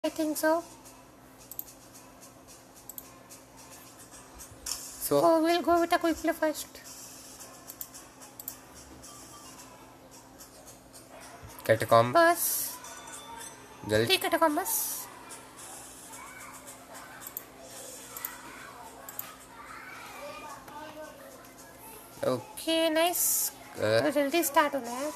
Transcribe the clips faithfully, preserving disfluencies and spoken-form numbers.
I think so. So we'll go with a quick play first. Catacombs. जल्दी catacombs. Okay, nice. तो जल्दी start होना है.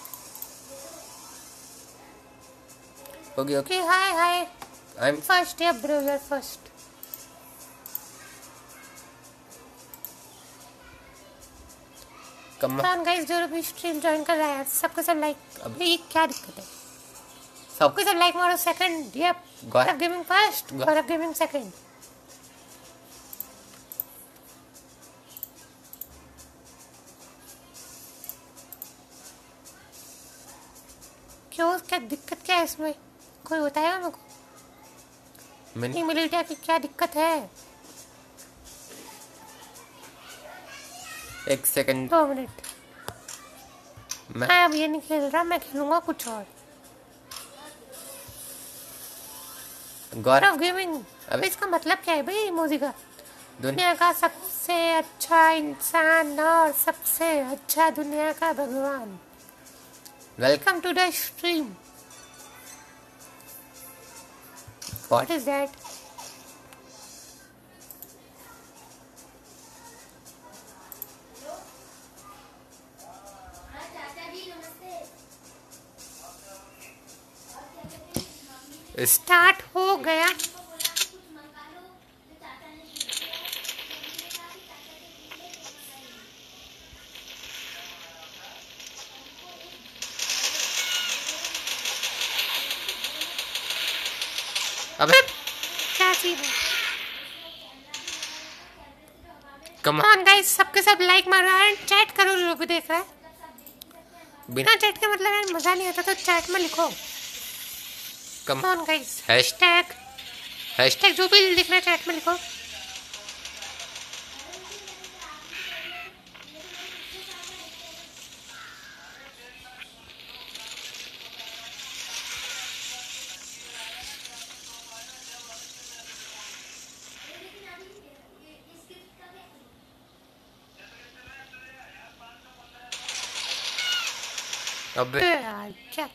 Okay, okay. Okay, hi, hi. I'm First, yeah, bro, you're first. Come on guys, जो भी stream join कर रहा है सबको सब लाइक अभी क्या दिक्कत है सबको सब लाइक मारो सेकंड ये Gaurav gaming first Gaurav gaming second क्यों क्या दिक्कत क्या है इसमें कोई बताएगा मेरे को मिनी मिलिटिया की क्या दिक्कत है एक सेकंड दो मिनट मैं अब ये नहीं खेल रहा मैं खेलूंगा कुछ और गौरव गेमिंग अबे इसका मतलब क्या है भाई इमोजी का दुनिया का सबसे अच्छा इंसान और सबसे अच्छा दुनिया का भगवान welcome to the stream what is that start हो गया अबे क्या चीज है कम ऑन गाइस सबके सब लाइक मारो एंड चैट करो जो भी देख रहा है बिना चैट के मतलब यार मजा नहीं आता तो चैट में लिखो come on guys hashtag hashtag जो भी लिख रहा है चैट में लिखो अबे यार क्या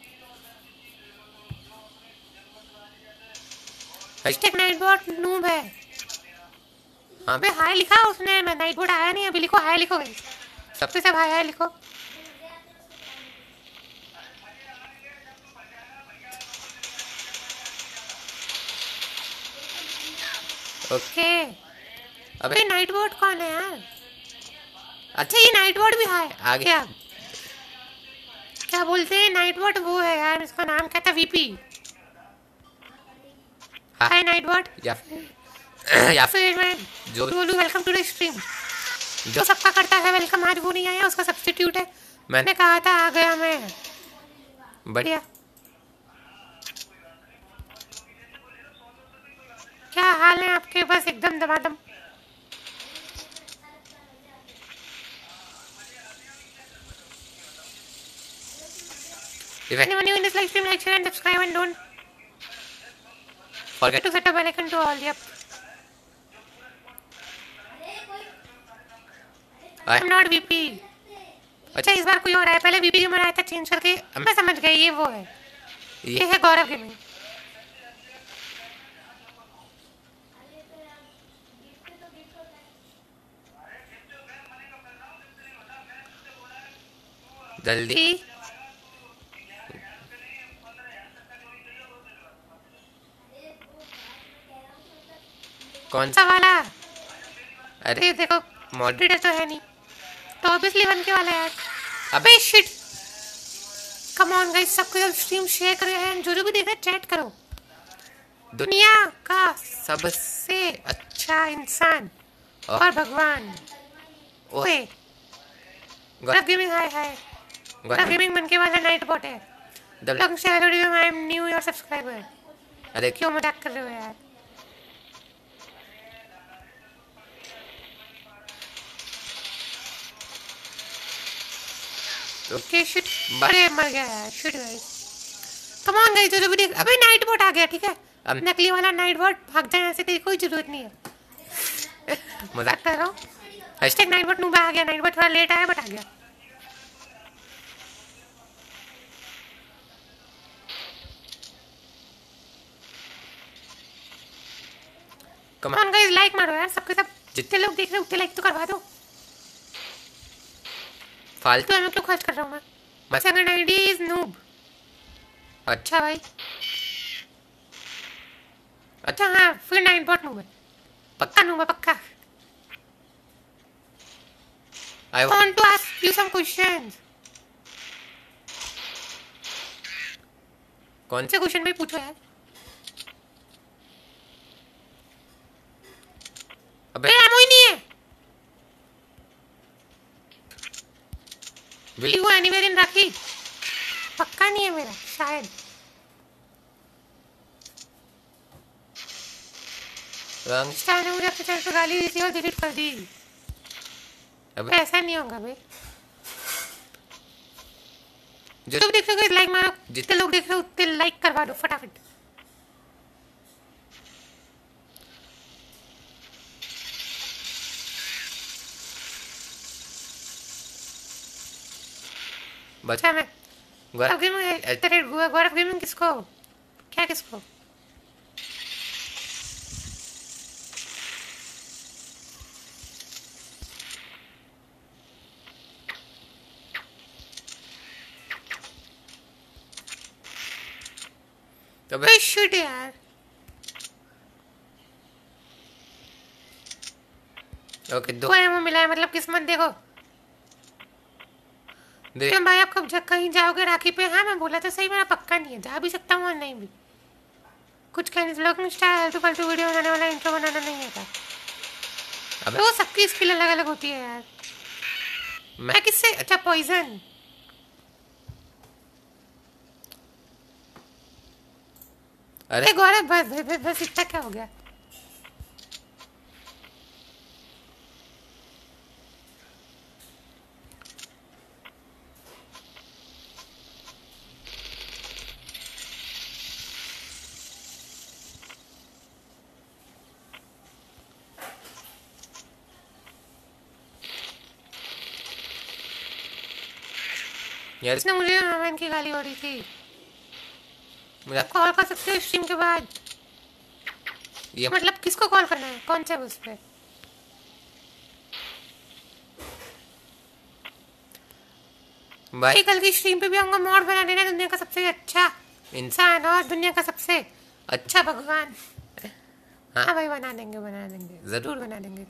हैशटैग नाइटबॉट नूब है अबे हाय लिखा उसने मैं नाइटबॉट आया नहीं अभी लिखो हाय लिखो गाइस सबसे सब हाय हाय लिखो ओके अबे नाइटबॉट कौन है यार अच्छा ये नाइटबॉट भी हाय आ गया क्या बोलते हैं नाइटबॉट वो है यार इसका नाम क्या था वीपी हाय नाइटबॉट या या फिर मैं जो बोलूं वेलकम टू द स्ट्रीम जो सबका करता है वेलकम आज वो नहीं आया उसका सब्स्टिट्यूट है मैंने कहा था आ गया मैं बढ़िया क्या हाल है आपके बस एकदम दमादम If anyone new in this live stream, like, share and subscribe and don't forget to set a bell icon to all. Yep. I'm not V P. अच्छा इस बार कोई और है पहले V P गेमर आया था चेंज करके मैं समझ गई ये वो है ये है गौरव गेमिंग जल्दी कौन सा वाला अरे देखो मॉडरेटर तो है नहीं तो ऑब्वियसली वन के वाला यार अबे शिट कम ऑन गाइस सबको स्ट्रीम शेयर करो एंड जो जो भी देख रहे हैं चैट करो दुनिया का सबसे अच्छा इंसान और भगवान ओए गौरव गेमिंग हाय हाय गौरव गेमिंग मन के वाला नाइटबॉट है long share video I am new your subscriber अरे क्यों मजाक कर रहे हो यार ओके शिट बड़े मर गया यार shit guys come on guys जो भी देख अबे नाइटबॉट आ गया ठीक है अब नकली वाला नाइट बॉट भाग जाए यहाँ से, तेरी कोई जरूरत नहीं है। मजाक कर रहा हूँ। hashtag नाइट बॉट नूबा आ गया, नाइट बॉट थोड़ा लेट आया बट आ गया। कम कौन गाइस लाइक मारो यार, सबके सब जितने लोग देख रहे हैं उतने लाइक तो करवा दो। फालतू तो मैं क्यों खर्च कर रहा हूँ मैं। मत सेकंड आईडी इज नूब। अच्छा भाई, अच्छा हाँ फिर नाइट बॉट नूब है, पक्का नूब है पक्का। I I want to ask you some questions. कौन से क्वेश्चन भी पूछो यार। अबे एमो ही नहीं है। Will you anywhere in Rakhi, पक्का नहीं है मेरा शायद। रंग स्टार ने मुझे अपने चैनल पर गाली दी थी और डिलीट कर दी। अबे ऐसा नहीं होगा भाई। जो तुम देख रहे हो लाइक मारो, जितने जितने लोग देख रहे हो उतने लाइक करवा दो फटाफट। बचा मैं गौरव अब गेमिंग तेरे गौरव गेमिंग किसको क्या किसको तो बे शिट यार। ओके दो दो एमो मिला है, मतलब किस्मत देखो। दे क्यों भाई आप कब जब कहीं जाओगे राखी पे। हाँ मैं बोला तो सही, मेरा पक्का नहीं है, जा भी सकता हूँ और नहीं भी। कुछ कहने से लोग स्टाइल आलतू फालतू वीडियो बनाने वाला इंट्रो बनाना नहीं आता। अबे तो सबकी स्किल अलग अलग होती है यार। मैं मैं किससे अच्छा पॉइजन। अरे अरे गौरव बस बस बस, बस इतना क्या हो गया। यार इसने मुझे रोमैन की गाली हो रही थी। मुझे कॉल कर सकते हो स्ट्रीम के बाद। ये मतलब किसको कॉल करना है, कौन से उस पे। भाई कल की स्ट्रीम पे भी हमको मॉड बना देना, दुनिया का सबसे अच्छा इंसान और दुनिया का सबसे अच्छा भगवान। हाँ भाई बना देंगे बना देंगे जरूर बना देंगे।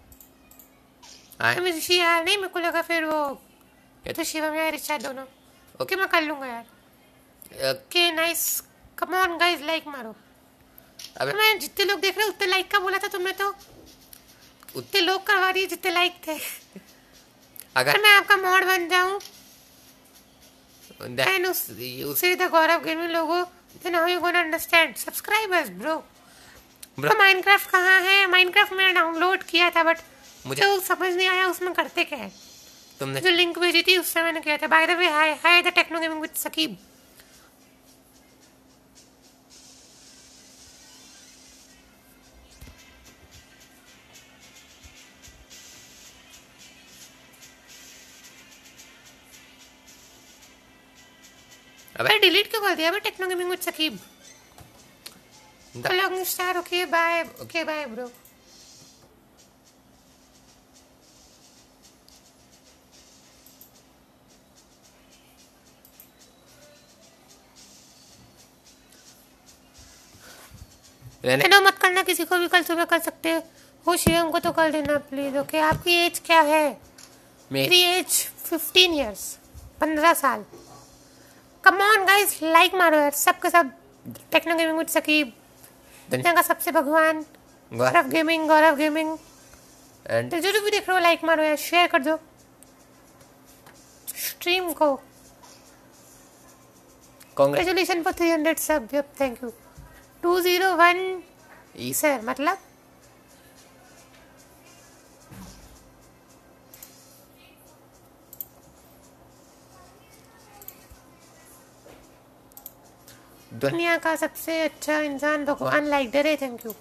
आए मैं ऋषि यार नहीं, मेरे को लगा फिर वो ये तो शिवम यार रिचा दोनों। ओके मैं कर लूंगा यार। Okay nice, come on guys like मारो। अबे मैं जितने लोग देख रहे हैं उतने लाइक का बोला था तुमने, तो उतने लोग करवा रही है जितने लाइक थे। अगर अगर मैं आपका मॉड बन जाऊं that then उस उसे the Gaurav gaming logo then how you gonna understand subscribers bro। Bro। तो माइनक्राफ्ट कहाँ है। माइनक्राफ्ट मैंने डाउनलोड किया था बट मुझे मुझे समझ नहीं आया उसमें करते क्या है। तुमने जो लिंक भेजी थी उससे मैंने किया था। By the way hi hi the techno gaming with Sakib. अबे अरे डिलीट क्यों कर दिया मैं techno gaming with Sakib. The- long star okay bye okay bye bro. रहने चलो मत करना, किसी को भी कल सुबह कर सकते हो। शिवम को तो कर देना प्लीज। ओके आपकी एज क्या है। मेरी मेरी एज फिफ्टीन ईयर्स, पंद्रह साल। कम ऑन गाइस लाइक मारो यार सबके सब। टेक्नो गेमिंग विद सकीब, दुनिया का सबसे भगवान Gaurav gaming Gaurav gaming. And तो जो भी देख रहे हो लाइक मारो यार, शेयर कर दो स्ट्रीम को। Congress congratulation for three hundred sub. Thank you. Two zero one sir मतलब दुनिया का सबसे अच्छा इंसान भगवान लाइक दे रहे। Thank you.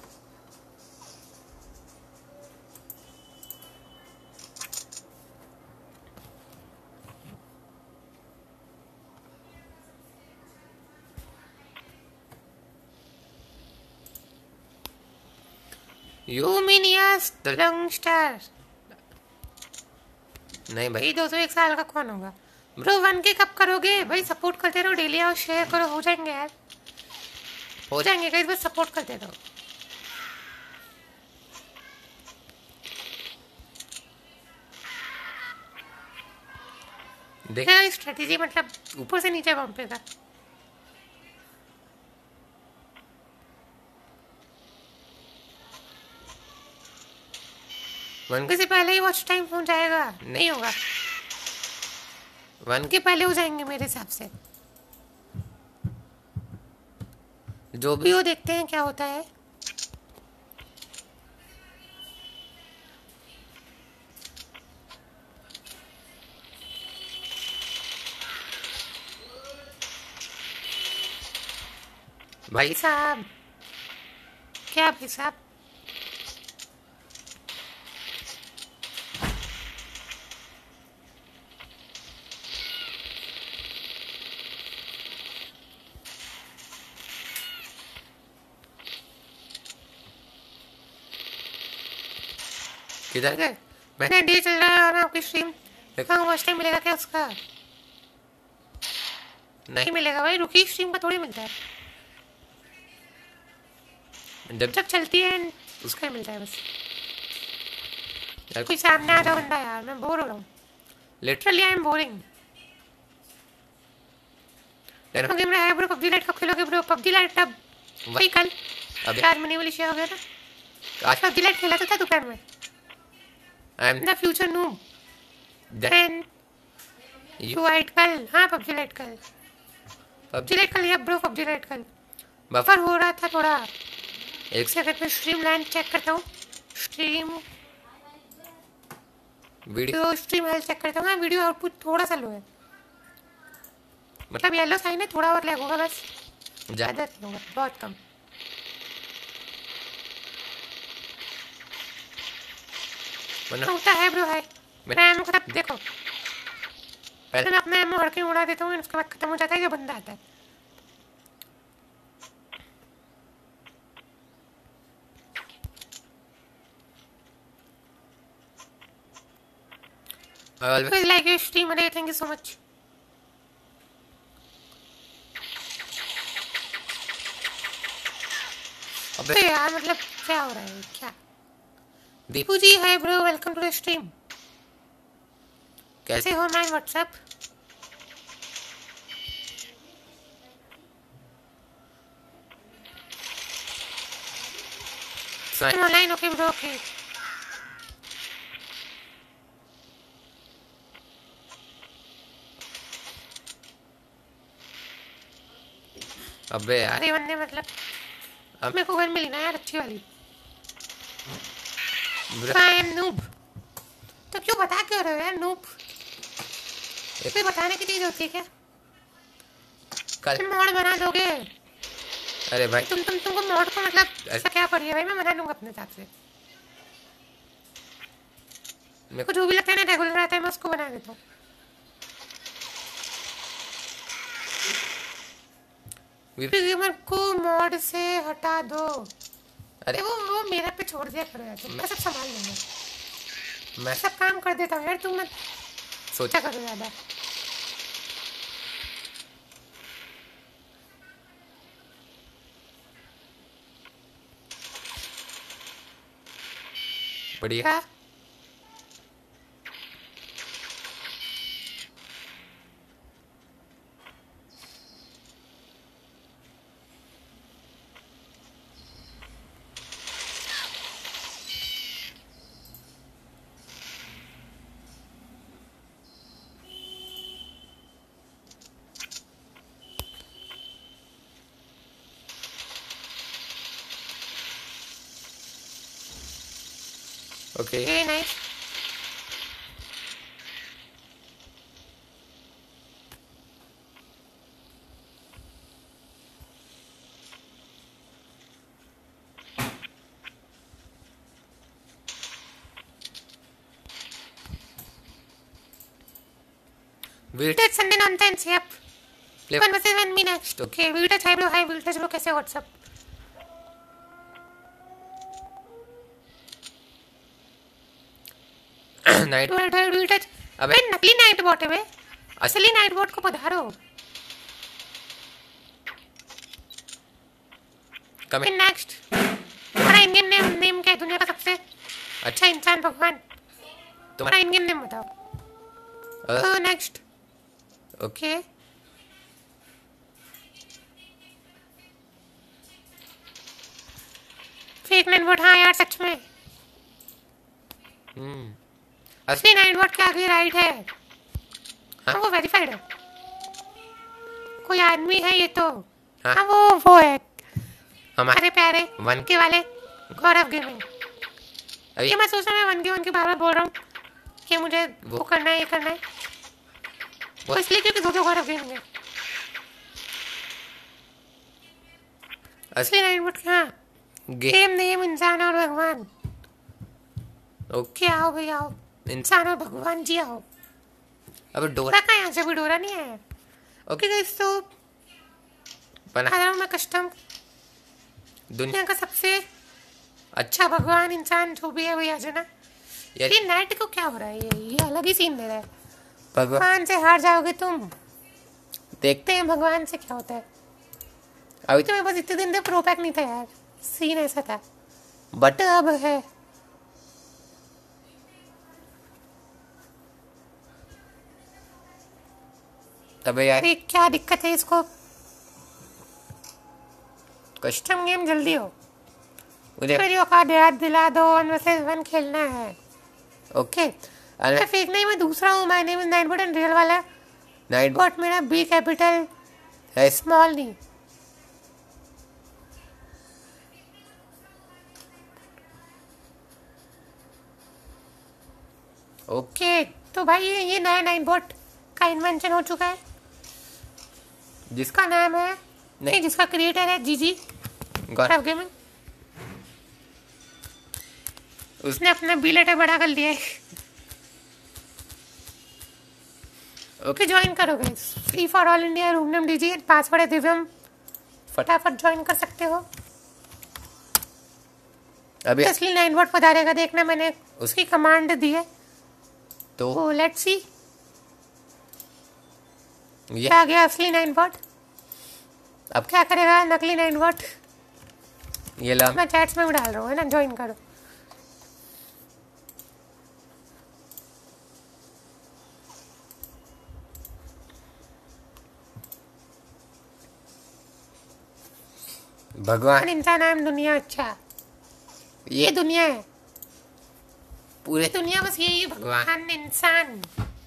You mean yes the long star. नहीं भाई, दो सौ एक साल का कौन होगा ब्रो? वन के कब करोगे भाई? सपोर्ट करते रहो डेली, और शेयर करो, हो जाएंगे यार, हो जाएंगे गाइस, बस सपोर्ट करते रहो। देखा स्ट्रेटेजी, मतलब ऊपर से नीचे पंपेगा। वन के से पहले ही वॉच टाइम हो जाएगा? नहीं होगा, वन के पहले हो जाएंगे मेरे हिसाब से। जो भी हो, देखते हैं क्या होता है। भाई साहब, क्या भाई साहब? किधर गए? मैंने डे चल रहा है और आपकी स्ट्रीम देखा, वॉच टाइम मिलेगा क्या उसका? नहीं मिलेगा भाई, रुकी स्ट्रीम का थोड़ी मिलता है, जब जब चलती है उसका ही मिलता है बस। कोई सामने आ रहा बंदा यार, मैं बोर हो रहा हूँ, literally I am boring. Game रहा है ब्रो, पबजी लाइट कब खेलोगे ब्रो? पबजी लाइट अब वही कल, अब यार मनी वाली शेयर हो गया था। आज पबजी लाइट खेला तो था दोपहर में। I am the future noob. Then you wait कल, हाँ पबजी लाइट कल, पबजी लाइट कल या ब्रो, पबजी लाइट कल बफर हो रहा था थोड़ा। एक सेकंड में स्ट्रीम लाइन चेक करता हूँ, stream video stream health check करता हूँ। हाँ, वीडियो आउटपुट थोड़ा सा लो है, मतलब येलो साइन है, थोड़ा और लैग होगा बस, ज़्यादा नहीं होगा, बहुत कम। होता है ब्रो, है मेरा एमओ खत्म। देखो पहले मैं अपना एमओ हड़के उड़ा देता हूँ, उसके बाद खत्म हो जाता है, जो बंदा आता है। I always like your stream, Ray. Thank you so much. अबे यार, मतलब क्या हो रहा है क्या? Deepu ji hi bro, welcome to the stream. कैसे हो my WhatsApp? Online okay bro, okay. अबे यार, अरे बंदे, मतलब अब मेरे को घर मिली ना यार अच्छी वाली। I am noob. तो क्यों बता क्यों रहे हो यार नूब? कोई बताने की चीज होती है क्या? कल मोड बना दोगे? अरे भाई, तुम तुम तुमको मोड को मतलब ऐसा क्या पड़ी है भाई? मैं बना लूंगा अपने हिसाब से, मेरे को जो भी लगता है ना रेगुलर आता है, मैं उसको बना देता हूँ। वीपी गेमर को मोड से हटा दो। अरे वो वो मेरा पे छोड़ दिया करो यार, मैं सब संभाल लूंगा, मैं सब काम कर देता हूँ यार, तुम मत सोचा करो ज़्यादा। बढ़िया। Okay. Very nice. We'll Touch Sunday nonsense, yep. play. One versus one, me next. Okay, we'll touch, hi bro, hi, we'll touch bro, कैसे WhatsApp? Night. We'll touch, we'll touch. अबे अबे नकली नाइट बॉट है बे, असली night bot को पधारो। कम है। Next, तुम्हारा इंडियन नेम नेम क्या है दुनिया का सबसे अच्छा इंसान भगवान? तुम्हारा इंडियन नेम बताओ। Uh, next, okay fake Nightbot, हाँ यार सच में हम्म असली नाइट बॉट के आगे राइट है, हाँ वो वेरीफाइड है, कोई आदमी है ये तो, हाँ। हाँ वो वो है हमारे अरे प्यारे वन के वाले गौरव गेमिंग। अभी ये मैं सोच रहा हूँ मैं वन के वन के बार बार बोल रहा हूँ कि मुझे वो वो- करना है ये करना है, वो इसलिए क्योंकि दो दो गौरव गेमिंग है। असली नाइट बॉट हाँ गे गेम नेम इंसान और भगवान। ओके। ओके आओ भाई आओ, इंसान और भगवान जी आओ। अब डोरा डोरा कहाँ है? यहाँ से भी डोरा नहीं आया। ओके गाइस तो बना आ रहा हूँ मैं कस्टम दुनिया दुनिया का सबसे अच्छा अच्छा भगवान इंसान जो भी है वही आ जाना। यार ये नेट को क्या हो रहा है? ये ये अलग ही सीन दे रहा है। भगवान भगवान से हार जाओगे तुम, देख देखते हैं भगवान से क्या होता है। अभी तो मेरे पास इतने दिन तक प्रो पैक नहीं था यार, सीन ऐसा था, बट बट अब है। अबे यार अरे क्या दिक्कत है इसको? कष्ट कस्टम गेम जल्दी हो, मुझे मेरी औकात याद दिला दो, वन वर्सेस वन खेलना है। ओके मैं फेक नहीं, मैं दूसरा हूँ, my name is Nightbot and real वाला नाइट बॉट मेरा बी कैपिटल है स्मॉल नहीं। ओके ओके तो भाई ये ये नया नाइट बॉट का इन्वेंशन हो चुका है, जिसका जिसका नाम है नहीं नहीं जिसका क्रिएटर है जीजी गौर गौरव गेमिंग। उस उसने अपना बी लेटर बड़ा कर लिया है। ओके ज्वाइन करो guys, free for all India, room name DG, password है दिव्यम, फटाफट ज्वाइन कर सकते हो। अभी असली नाइट बॉट पधारेगा देखना, मैंने उसकी कमांड दी है। तो तो लेट्स सी ये क्या आ गया असली नाइट बॉट। अब क्या करेगा नकली नाइट बॉट? ये ला मैं चैट्स में भी डाल रहा हूँ है ना, ज्वाइन करो। भगवान इंसान नाम दुनिया, अच्छा ये ये दुनिया है, पूरे दुनिया बस यही है, भगवान इंसान।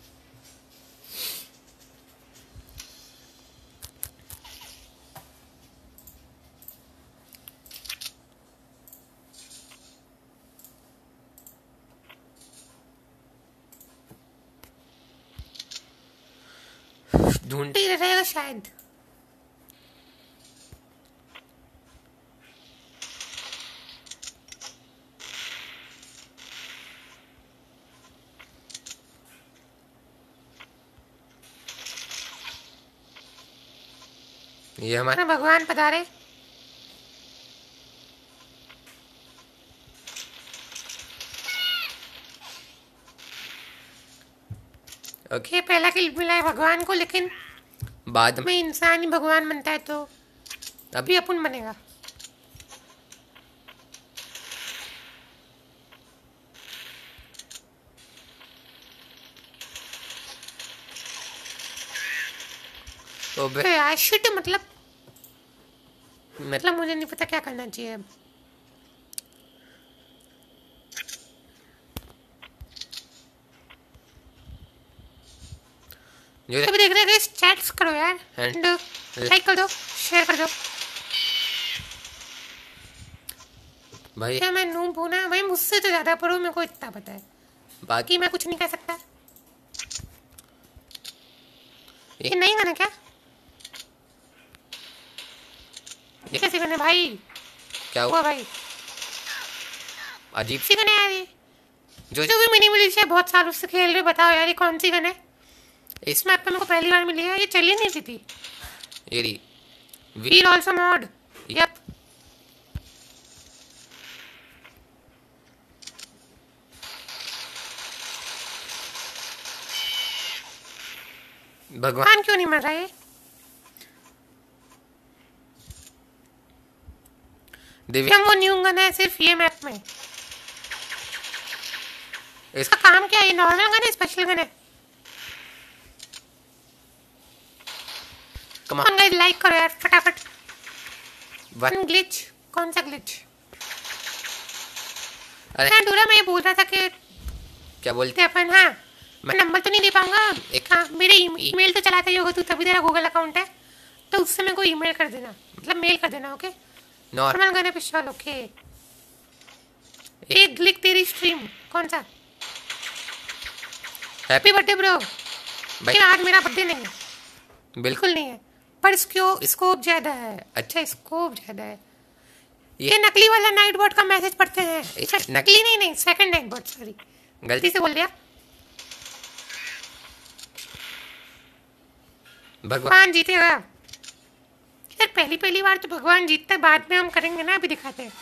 ढूंढते ठीक रहेगा शायद। ये हमारा हाँ, भगवान पधारे। ओके ये पहला किल मिला है भगवान को, लेकिन बाद में मैं इंसान ही भगवान बनता है तो अभी अभी अपन बनेगा। ओबे तो यार शिट, मतलब मतलब मुझे नहीं पता क्या करना चाहिए अब। जो अभी देख रहे हैं चैट्स करो यार, And- एंड लाइक कर दो, शेयर कर दो। भाई क्या मैं नूब हूं ना भाई, मुझसे तो ज्यादा पढ़ो, मेरे को इतना पता है, बाकी बाकी मैं कुछ नहीं कह सकता। ये नहीं गाना क्या? ये कैसे गाने भाई? क्या हुआ हुआ भाई? अजीब सी गाने यार ये, जो जो भी मिनी मिली है बहुत सालों से खेल रहे, बताओ यार ये कौन सी गन है? इस मैप पे मेरे को पहली बार मिली है, ये चली नहीं रही थी। ये रही व्हील ऑल्सो मॉड। यप भगवान क्यों नहीं मर रहा है? दिव्या वो न्यू गन है सिर्फ ये मैप में। इसका काम क्या है? नॉर्मल गन है, स्पेशल गन है? कमाल गाइस लाइक करो यार फटाफट। One glitch? कौन सा ग्लिच? अरे हाँ डोरा, मैं ये बोल रहा था कि क्या बोलते अपन, हाँ मैं नंबर तो नहीं दे पाऊंगा। एक हाँ मेरे ईमेल तो चलाता ही होगा तू, तभी तेरा गूगल अकाउंट है, तो उससे मेरे को ईमेल कर देना, मतलब मेल कर देना। ओके नॉर्मल गन है पिस्टल। ओके एक ग्लिक तेरी स्ट्रीम कौन सा? Happy birthday bro. भाई आज मेरा बर्थडे नहीं है, बिल्कुल नहीं है, पर इसको स्कोप ज्यादा है। अच्छा स्कोप ज्यादा है। ये नकली वाला नाइट बॉट का मैसेज पढ़ते हैं। नकली नहीं नहीं सेकंड नाइट बॉट, सॉरी गलती से बोल दिया। भगवान जीतेगा यार, पहली पहली बार तो भगवान जीतता है, बाद में हम करेंगे ना, अभी दिखाते हैं।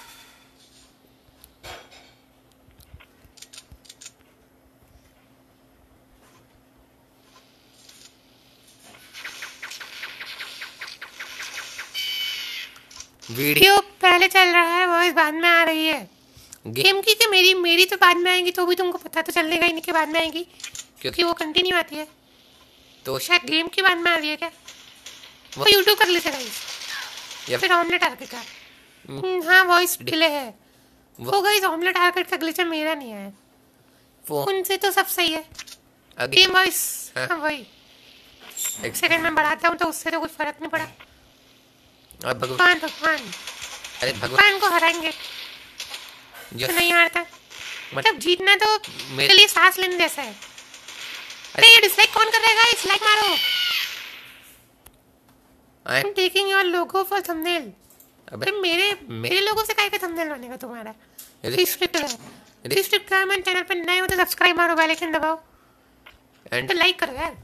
वीडियो पहले चल रहा है, वॉइस बाद में आ रही है। गेम की कि मेरी मेरी तो बाद में आएंगी, तो भी तुमको पता तो चलेगा ही नहीं कि बाद में आएंगी, क्योंकि वो कंटिन्यू आती है। तो शायद गेम की बाद में आ रही है क्या? वो यूट्यूब कर लेते गाइस, या फिर ऑमलेट आर्केड का। हाँ वॉइस डिले है वो गाइस। ऑमलेट आर्केड का ग्लिच मेरा नहीं है, उनसे तो सब सही है। गेम वॉइस हाँ वही। एक सेकंड में बढ़ाता हूँ तो उससे तो कुछ फर्क नहीं पड़ा। भगवान भगवान अरे भगवान को हराएंगे जो नहीं हारता, मतलब जीतना तो मेरे लिए सांस लेने जैसा है। अरे ये डिसलाइक कौन कर रहा है गाइस? लाइक मारो। I am taking your logo for thumbnail. अबे मेरे मेरे लोगों से काहे का थंबनेल बनेगा तुम्हारा? रिस्ट्रिक्ट है, रिस्ट्रिक्ट कर। मैं चैनल पे नए हो तो सब्सक्राइब मारो, बेल आइकन दबाओ एंड लाइक करो यार।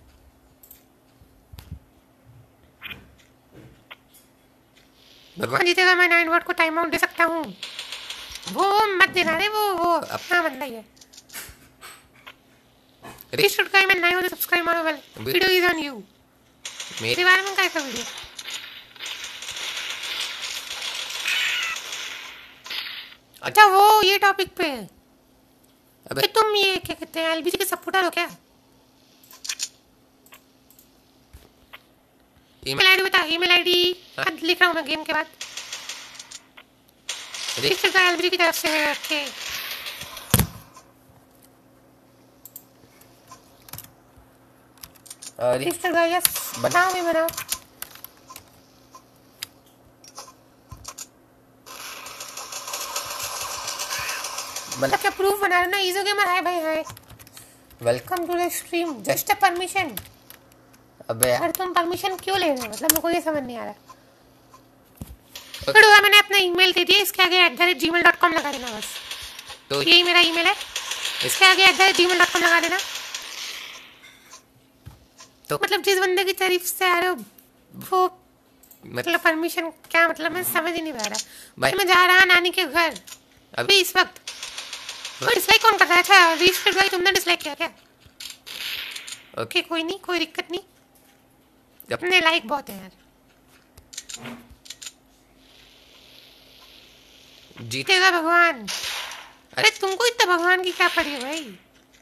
भगवान जीतेगा। मैं नाइन वर्ड को टाइम आउट दे सकता हूँ, वो मत देना रे, वो वो अपना बंदा ही है। रिस्ट्रिक्ट कर। मैं नए हो तो सब्सक्राइब मारो, bell. Video is on you. मेरे बारे में कैसा वीडियो? अच्छा वो ये टॉपिक पे है। अबे तुम ये क्या कहते हैं, एलबीसी के सपोर्टर हो क्या? ईमेल आईडी बता। ईमेल आईडी लिख रहा हूँ मैं गेम के बाद। रिस्ट्रिक्ट का एलबीसी की तरफ से है। ओके रिस्ट्रिक्ट का यस बनाओ भी बनाओ। मतलब क्या प्रूफ बना रहे ना? इजो गेमर हाय भाई hi, welcome to the stream, just a permission. अबे यार तुम परमिशन क्यों ले रहे हो? मतलब मेरे को ये समझ नहीं आ रहा। तो मैंने अपना ईमेल दे दिया, इसके आगे at the rate ji mail dot com लगा देना बस। तो यही मेरा ईमेल है, इसके आगे at the rate ji mail dot com लगा देना। तो मतलब जिस बंदे की तारीफ से आ रहे हो वो मतलब परमिशन क्या मतलब? मैं समझ ही नहीं पा रहा भाई। मैं जा रहा नानी के घर अभी इस वक्त। डिसलाइक कौन कर रहा है? अच्छा रिस्ट्रिक्ट भाई तुमने डिसलाइक किया क्या? ओके कोई नहीं, कोई दिक्कत नहीं, अपने लाइक बहुत है यार। जीतेगा भगवान। अरे तुमको इतना भगवान की क्या पड़ी है भाई?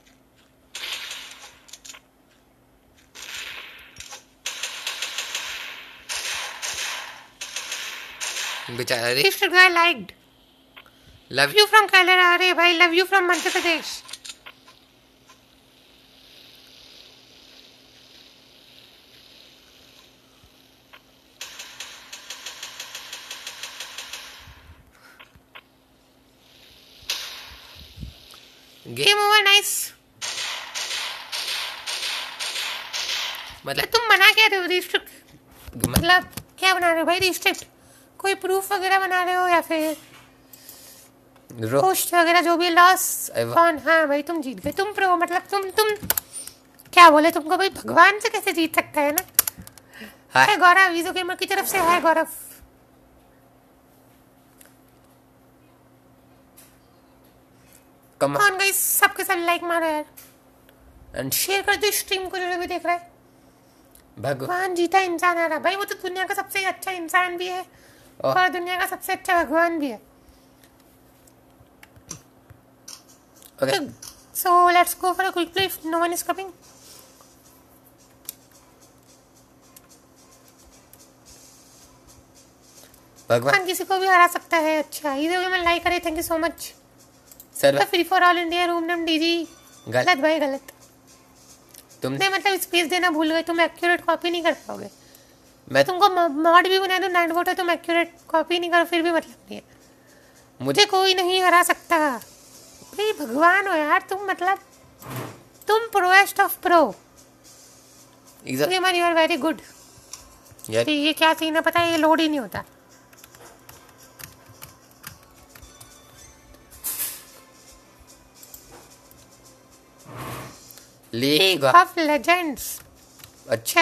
बेचारा restrict guy liked. Love you from कैलर। अरे भाई love you from Madhya Pradesh. Game over nice. मतलब तुम मना क्या रहे हो? रिस्ट्रिक्ट मतलब क्या बना रहे हो भाई? रिस्ट्रिक्ट कोई प्रूफ वगैरह बना रहे हो या फिर पोस्ट वगैरह जो भी लॉस ऑन? हाँ भाई तुम जीत गए, तुम प्रो, मतलब तुम तुम क्या बोले तुमको भाई, भगवान से कैसे जीत सकता है ना। हाय है गौरव वीजो गेमर की तरफ से, है गौरव। कम कौन गाइस, सबके सब लाइक मारो यार, एंड शेयर कर दो स्ट्रीम को जो भी देख रहा है। भगवान भगवान जीता इंसान आ रहा भाई, वो तो दुनिया का सबसे अच्छा इंसान भी है ओह। और दुनिया का सबसे अच्छा भगवान भी है। Okay so let's go for a quick play if no one is coming. भगवान भगवान किसी को भी हरा सकता है। अच्छा इधर में लाइक करे, thank you so much. Sir free for all India room name DG, गलत भाई गलत। तुम नहीं मतलब स्पेस देना भूल गए, तुम एक्यूरेट कॉपी नहीं कर पाओगे। मैं तुमको मॉड भी बना दो नाइट वोटर, तुम एक्यूरेट कॉपी नहीं करो फिर भी मतलब नहीं है। मुझे कोई नहीं हरा सकता भाई, भगवान हो यार तुम, मतलब तुम प्रोएस्ट of pro exact gamer, you are very good. यार ये क्या सीन है पता है, ये लोड ही नहीं होता। लीग ऑफ लेजेंड्स, अच्छा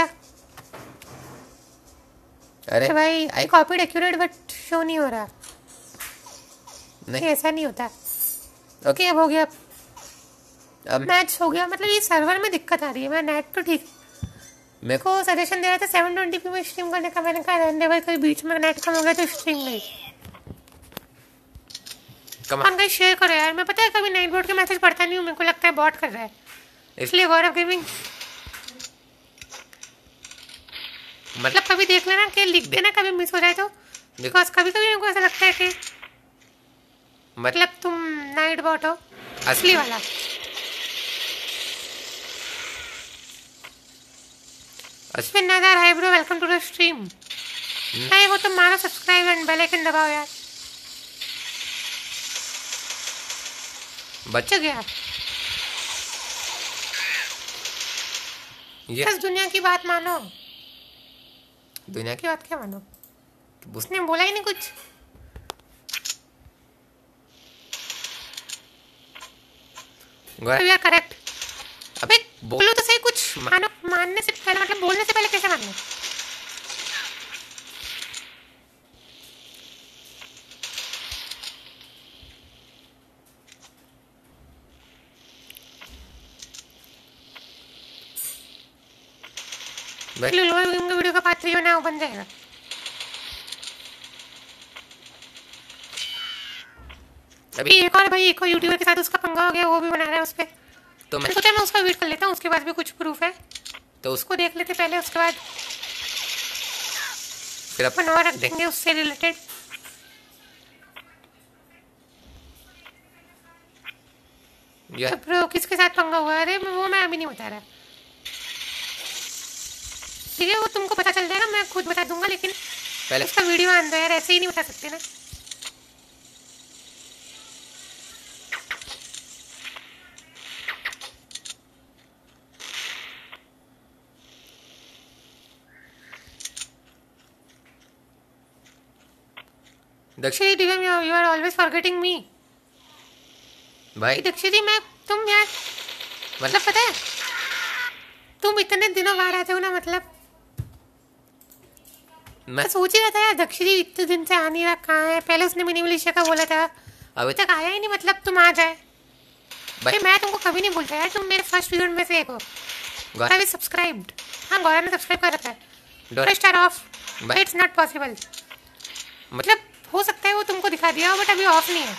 अरे तो भाई I copied accurate but show नहीं हो रहा। नहीं नहीं ऐसा नहीं होता। ओके ओके अब हो गया, अब मैच हो गया। मतलब ये सर्वर में दिक्कत आ रही है, मैं नेट तो ठीक मेरे को को सजेशन दे रहा था सेवन ट्वेंटी पी में स्ट्रीम करने का, मैंने कहा रहने दे भाई, कभी बीच में नेट कम हो गया तो स्ट्रीम नहीं। कम कौन कहीं शेयर करो यार, मैं पता है कभी नाइट बोर्ड के मैसेज पढ़ता नहीं हूँ, मेरे को लगता है बॉट कर रहा है, इसलिए गौरव गेमिंग मतलब कभी देख लेना कि लिख देना कभी मिस हो जाए तो, बिकॉज कभी कभी मेरे को ऐसा लगता है कि मतलब तुम नाइट बॉट हो असली वाला। अच्छा नजर hi bro, welcome to the stream. नहीं वो तुम मारो सब्सक्राइब एंड बेल आइकन दबाओ यार। बच बच गया। ये बस दुनिया की बात मानो। दुनिया की बात क्या मानो, की उसने बोला ही नहीं कुछ। गोरा वी आर करेक्ट। अबे बोलो तो सही कुछ, मानो मानने से पहले, मतलब बोलने से पहले कैसे मानना। भाई लोअर गेम का वीडियो का पार्ट थ्री होना है, वो बन जाएगा। अभी अभी एक और भाई, एक और यूट्यूबर के साथ उसका पंगा हो गया, वो भी बना रहा है उस पर। तो मैं मैं सोचा मैं उसका वेट कर लेता हूँ, उसके पास भी कुछ प्रूफ है तो उसको उसको देख लेते पहले, उसके बाद फिर अपन अपन और रख देंगे उससे रिलेटेड। यार ब्रो किसके साथ पंगा हुआ है, अरे वो मैं अभी नहीं बता रहा, ठीक है वो तुमको पता चल जाएगा, मैं खुद बता दूंगा, लेकिन पहले उसका वीडियो आन दो यार, ऐसे ही नहीं बता सकते ना। दक्षिण दक्षिणी Divyam, you are always forgetting me. भाई दक्षिणी मैं, तुम यार मतलब पता है तुम इतने दिनों बाद आते हो ना, मतलब मैं मैं सोच ही रहा था यार दक्षिणी इतने दिन से आ नहीं रहा, कहाँ है। पहले उसने मिनी मिलिशिया का बोला था, अभी अभी तक आया ही नहीं, मतलब तुम आ जाए भाई भाई। मैं तुमको कभी नहीं बोलता यार, तुम मेरे फर्स्ट व्यूअर में से एक हो। गौर आई सब्सक्राइब्ड, हाँ गौरव ने सब्सक्राइब कर रखा है। डोर स्टार ऑफ, भाई इट्स नॉट पॉसिबल। मतलब हो सकता है वो तुमको दिखा दिया हो, बट अभी ऑफ नहीं है।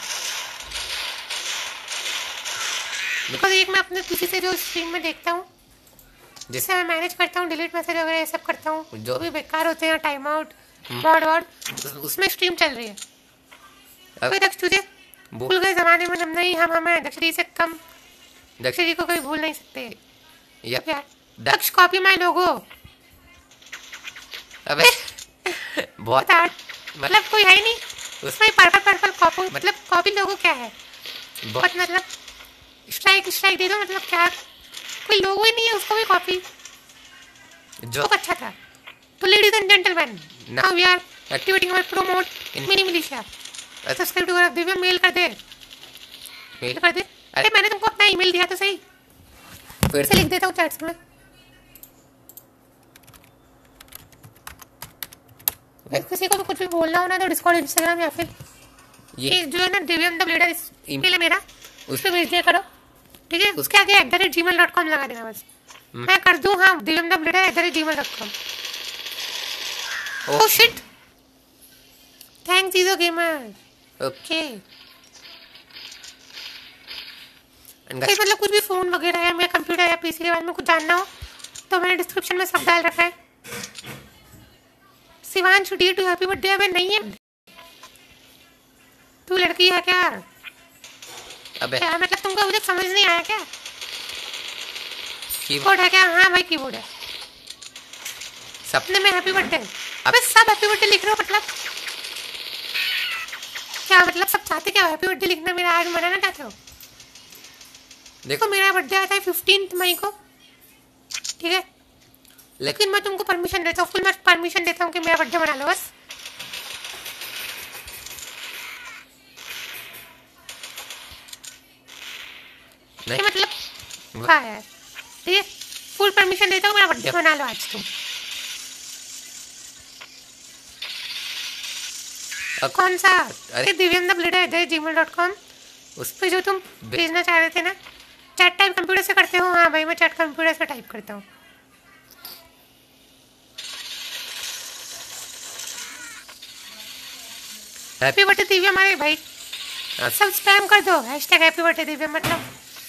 बिकॉज एक मैं अपने पीसी से जो स्क्रीन में देखता हूँ, जिससे मैं मैनेज करता हूँ, डिलीट मैसेज वगैरह ये सब करता हूँ, जो- जो भी बेकार होते हैं, टाइम आउट मॉड वॉड, उसमें स्ट्रीम चल रही है। अब कोई दक्ष तुझे वो भूल गए जमाने में, हम नहीं, हम हमें दक्षिणी से कम, दक्षिण दक्षिणी को कोई भूल नहीं सकते या यार। दक्ष कॉपी माय लोगो, अबे बहुत बता मतलब कोई है ही नहीं उसमें, पर्पल पर्पल कॉपी, मतलब कॉपी लोगो क्या है, बहुत बहुत मतलब स्ट्राइक स्ट्राइक दे दो, मतलब क्या, कोई लोगो ही नहीं है उसको भी कॉपी। जो बहुत अच्छा था। तो ladies and gentleman, now we are activating our promote in In- mini militia. Subscribe to our Divya, mail कर दे, मेल कर दे। अरे मैंने तुमको अपना ईमेल दिया तो सही। फिर से लिख देता हूँ चैट्स में। किसी को भी कुछ भी बोलना हो ना तो डिस्कॉर्ड, इंस्टाग्राम या फिर ये जो है ना दिव्यम द ब्लेडर ईमेल है मेरा, उस पर भेज दिया करो, ठीक है। उसके आगे at the rate ji mail dot com लगा देना बस, मैं कर दूँ। हाँ, Divyam the blader at the rate ji mail dot com. Oh shit, thanks ईजो गेमर। ओके, मतलब कुछ भी फोन वगैरह या मेरा कंप्यूटर या पीसी के बारे में कुछ जानना हो तो मैंने डिस्क्रिप्शन में सब डाल रखा है। Shivansh D two happy birthday. अबे नहीं है, तू लड़की है क्या? अबे क्या मतलब तुमको अभी तक समझ नहीं आया क्या? कीबोर्ड है क्या? हाँ भाई कीबोर्ड है। सपने में हैप्पी बर्थडे। अबे सब हैप्पी बर्थडे लिख रहे हो मतलब क्या? मतलब सब चाहते क्या हैप्पी बर्थडे लिखना, मेरा आज मनाना चाहते हो? देखो मेरा बर्थडे आता है फिफ्टींथ मई को, ठीक है, लेकिन मैं तुमको परमिशन देता हूँ, फुल मैं परमिशन देता हूँ कि मेरा बर्थडे मना लो बस। नहीं मतलब हाँ यार, ठीक है, फुल परमिशन देता हूँ, मेरा बर्थडे मना लो आज तुम। कौन सा? अरे Divyam the blader ji mail dot com, उस पर जो तुम भेजना चाह रहे थे ना। चैट टाइप कंप्यूटर से करते हो? हाँ भाई मैं चैट कंप्यूटर से टाइप करता हूँ। हैप्पी बर्थडे दिव्या हमारे भाई, सब स्पैम कर दो हैशटैग हैप्पी बर्थडे दिव्या। मतलब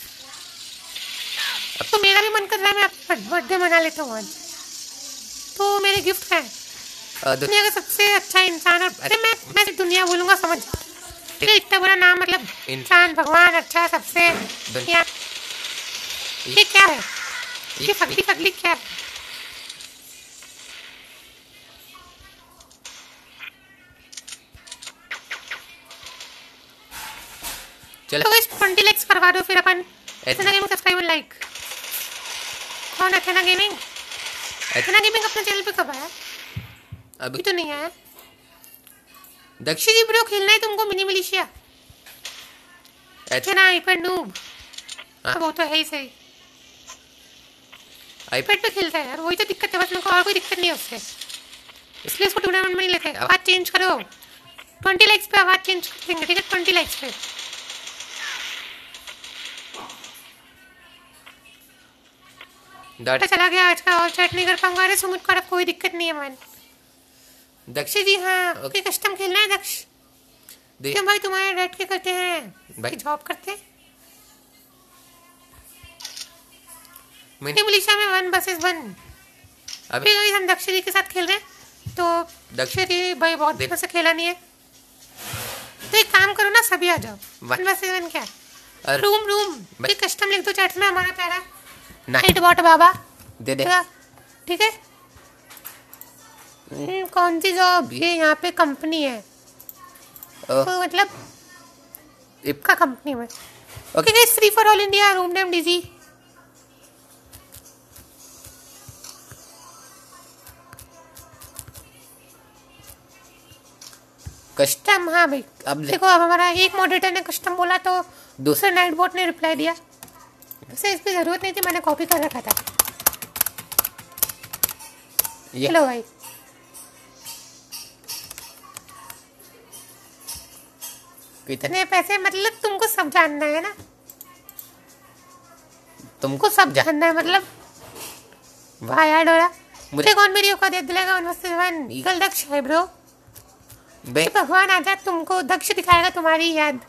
अब तो मेरा भी मन कर रहा है मैं बर्थडे मना लेता हूँ आज। तो मेरे गिफ्ट है दुनिया का सबसे अच्छा इंसान। और अरे मैं मैं दुनिया बोलूँगा समझ, ठीक है, इतना बड़ा नाम, मतलब इंसान, भगवान, अच्छा, सबसे दुनिया। ये क्या है? ये फगली फगली क्या है? चलो तो इस ट्वेंटी लाइक्स करवा दो फिर अपन। एथेना गेमिंग सब्सक्राइब और लाइक। कौन एथेना गेमिंग? एथेना गेमिंग अपने चैनल पे कब आया? अभी तो नहीं आया। दक्षी जी ब्रो खेलना है तुमको mini militia? Athena iPad noob, वो तो है ही सही, आईपैड पे खेलता है यार, वही तो दिक्कत है बस, मेरे को और कोई दिक्कत नहीं है उससे, इसलिए इसको टूर्नामेंट में नहीं लेते। आवाज़ चेंज करो, ट्वेंटी लाइक्स पे आवाज़ चेंज कर देंगे, ठीक है, ट्वेंटी लाइक्स पे। डाटा चला गया आज का और चैट नहीं कर पाऊंगा। अरे सुमित को कोई दिक्कत नहीं है मैन। दक्ष जी हाँ ओके, कस्टम खेलना है दक्ष? देखिए भाई तुम्हारे रेट के करते हैं भाई, जॉब करते हैं मिनी मिलिशिया में वन वर्सेस वन। अभी अभी हम दक्ष जी के साथ खेल रहे हैं, तो दक्ष जी भाई बहुत देर से खेला नहीं है, तो एक काम करो ना सभी आ जाओ। वन वर्सेस वन क्या? रूम रूम भाई कस्टम लिख दो चैट में, हमारा प्यारा नाइट बॉट बाबा दे दे, ठीक है। कौन सी जॉब? ये यहाँ पे कंपनी है, तो मतलब इपका कंपनी में। Okay guys, free for all India, room name DG. Custom हाँ भाई, अब देखो अब हमारा एक मॉडरेटर ने कस्टम बोला तो दूसरे नाइट बॉट ने रिप्लाई दिया, वैसे इसकी जरूरत नहीं थी, मैंने कॉपी कर रखा था। ये लो भाई, कितने पैसे? मतलब तुमको सब जानना है ना, तुमको सब जानना है मतलब। वाह यार डोरा, मुझे कौन मेरी औकात याद दिलाएगा? One versus one eagle Daksh है ब्रो, बे भगवान आजा, तुमको दक्ष दिखाएगा तुम्हारी याद।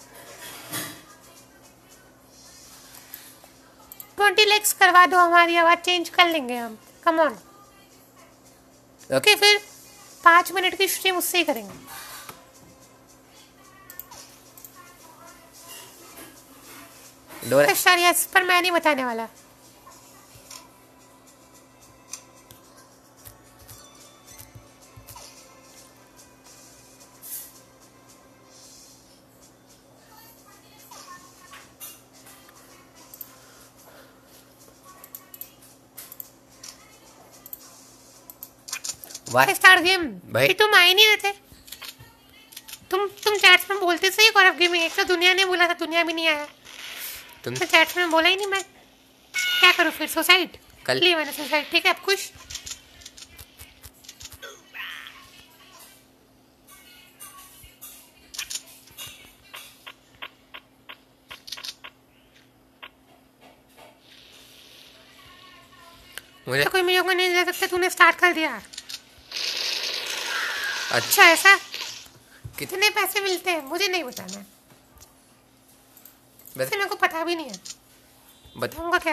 ट्वेंटी लाइक्स करवा दो, हमारी आवाज चेंज कर लेंगे हम, कम ऑन। ओके फिर पाँच मिनट की स्ट्रीम उससे ही करेंगे। डोरा पर मैं नहीं बताने वाला। वाई स्टार गेम भाई तुम आ ही नहीं रहते, तुम तुम चैट्स में बोलते सही कॉल ऑफ गेमिंग, एक तो दुनिया ने बोला था, दुनिया भी नहीं आया, तुम तो चैट्स में बोला ही नहीं। मैं क्या करूँ फिर? सुसाइड कल लिया मैंने सुसाइड। ठीक है, अब खुश? मुझे तो कोई मुझे को नहीं ले सकता, तूने स्टार्ट कर दिया। अच्छा ऐसा कितने पैसे मिलते हैं मुझे नहीं बताना, वैसे मेरे को पता भी नहीं है। बताऊंगा क्या?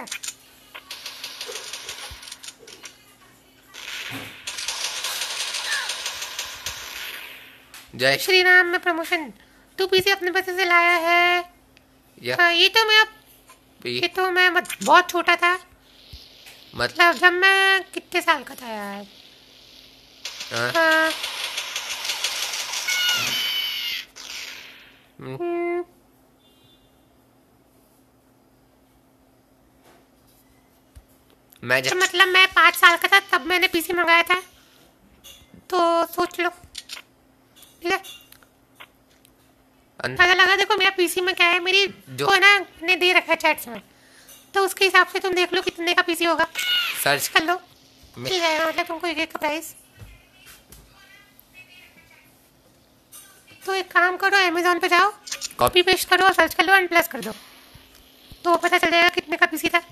जय श्री राम में प्रमोशन तू पीसी अपने पैसे से लाया है? या हाँ, ये तो मैं ये तो मैं मत, बहुत छोटा था, मतलब जब मैं कितने साल का था यार। हाँ। हाँ। हम्म, हम्म, मैं तो जब मतलब मैं पाँच साल का था तब मैंने पीसी मंगाया था, तो सोच लो। ठीक है, अन- पता लगा। देखो मेरा पीसी में क्या है, मेरी जो- जो है ना ने दे रखा है चैट्स में, तो उसके हिसाब से तुम देख लो कितने का पीसी होगा, सर्च कर लो, में मिल जाएगा मतलब तुमको एक एक का प्राइस। तो एक काम करो, अमेजोन पे जाओ, कॉपी पेस्ट करो और सर्च कर लो, वन प्लस कर दो, तो पता चल जाएगा कितने का पीसी था।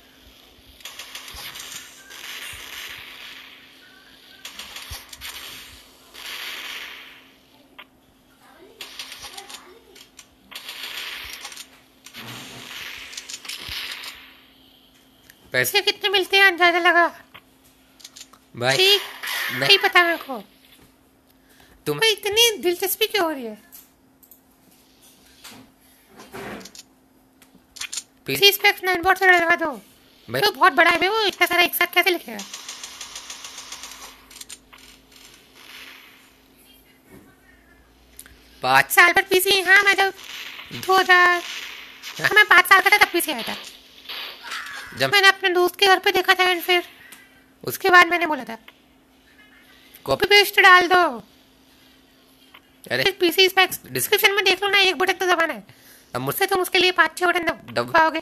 पैसे पैसे कितने मिलते हैं अंदाजा लगा? भाई ठीक नहीं नहीं पता मेरे को। तुम भाई इतनी दिलचस्पी क्यों हो रही है? P- PC specs nine board से लगा दो। भाई तो बहुत बड़ा है बे, वो इतना सारा एक साथ कैसे लिखेगा? पाँच साल पर पीसी, हाँ मैं जब दो हजार हाँ मैं पाँच साल का था तब पीसी आया था। जब मैंने अपने दोस्त के घर पे देखा था, एंड फिर उसके बाद मैंने बोला था कॉपी पेस्ट डाल दो। अरे पीसी स्पेक्स डिस्क्रिप्शन में देख लो ना, एक बटन तो दबाना है, अब मुझसे मुझसे तुम उसके लिए पाँच छह बटन दब- दब- दबाओगे।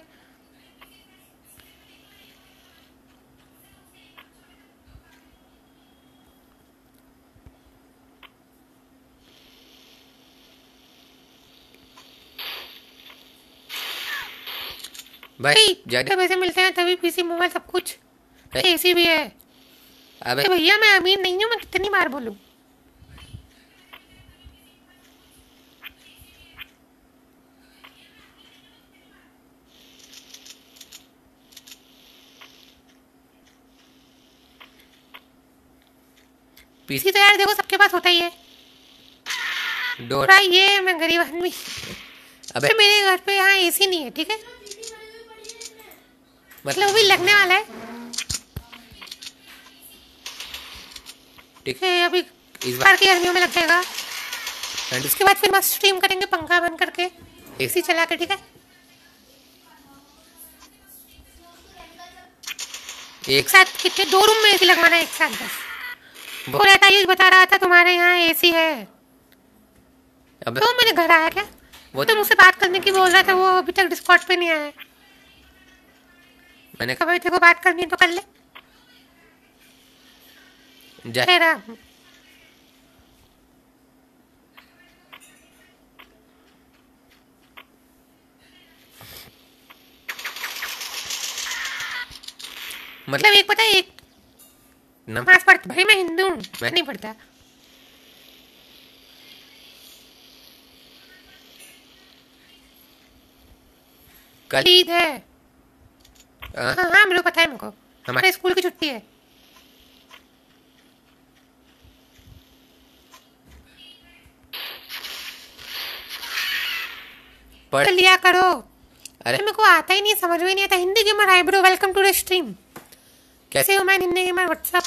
भाई ज्यादा जब पैसे मिलते हैं तभी पीसी मोबाइल सब कुछ, भाई, एसी भी है। अबे अरे भैया मैं अमीर नहीं हूँ, मैं कितनी बार बोलूँ। पीसी पीसी तो यार देखो सबके पास होता ही है, डोर थोड़ा ये मैं गरीब आदमी। अबे अच्छा मेरे घर पे यहाँ एसी नहीं है, ठीक है, मतलब वो भी लगने वाला है। ठीक है अभी इस बार की गर्मियों में लग जाएगा, बार उसके बाद फिर मस्त स्ट्रीम करेंगे पंखा बंद करके, एसी चला के। ठीक है, एक एक साथ कितने, दो रूम में एसी लगवाना है एक साथ बस। वो वो रहता यूज बता रहा था तुम्हारे यहाँ एसी है, अबे तो मेरे घर आया क्या? वो वो तो मुझसे बात करने की बोल रहा था, वो अभी तक डिस्कॉर्ड पे नहीं आया है। मैंने कहा भाई तेरे को बात करनी है तो कर ले। जय तेरा मतलब एक पता है, एक नम नमाज पढ़ता भाई, मैं हिंदू हूँ, मैं- नहीं पढ़ता। कल ईद है, हाँ, हाँ हाँ मेरे को पता है, मेरे को हमारे हमारे स्कूल की छुट्टी है। पढ़ तो लिया करो। अरे मेरे को आता ही नहीं, समझ में नहीं आता। Hindi gamer hi bro, welcome to the stream. कैसे कैसे हो? मैं Hindi gamer WhatsApp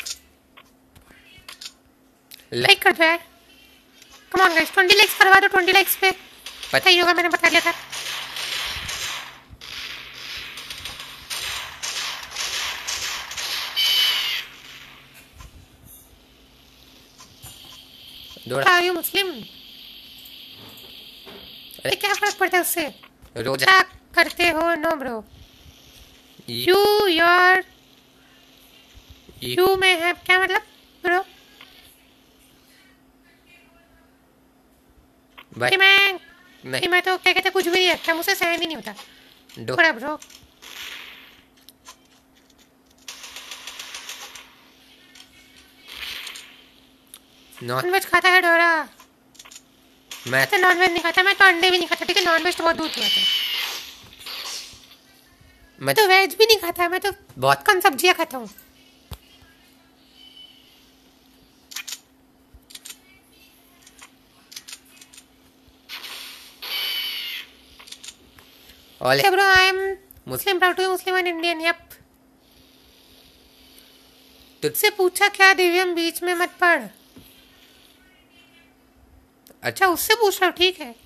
like like कर दो यार, come on guys, twenty likes करवा दो। ट्वेंटी लाइक्स पे पता ही होगा, मैंने बता दिया था। दौड़ा आर यू मुस्लिम? अरे क्या फर्क पड़ता है उससे? रोजा क्या करते हो? No bro, you your you में है क्या मतलब ब्रो? भाई मैं नहीं मैं तो क्या कहते कुछ भी नहीं रखता, मुझसे सहन ही नहीं होता दो थोड़ा ब्रो। नॉन नॉनवेज खाता है डोरा? मैं तो नॉनवेज नहीं खाता, मैं तो अंडे भी नहीं खाता, ठीक है? नॉनवेज तो बहुत दूर की बात है। मैं तो वेज भी नहीं खाता, मैं तो बहुत कम सब्जियां खाता हूँ। All bro I am Muslim, proud to be Muslim and Indian. Yup. तुझसे पूछा क्या दिव्यम, बीच में मत पढ़। अच्छा उससे पूछ रहा हूँ, ठीक है?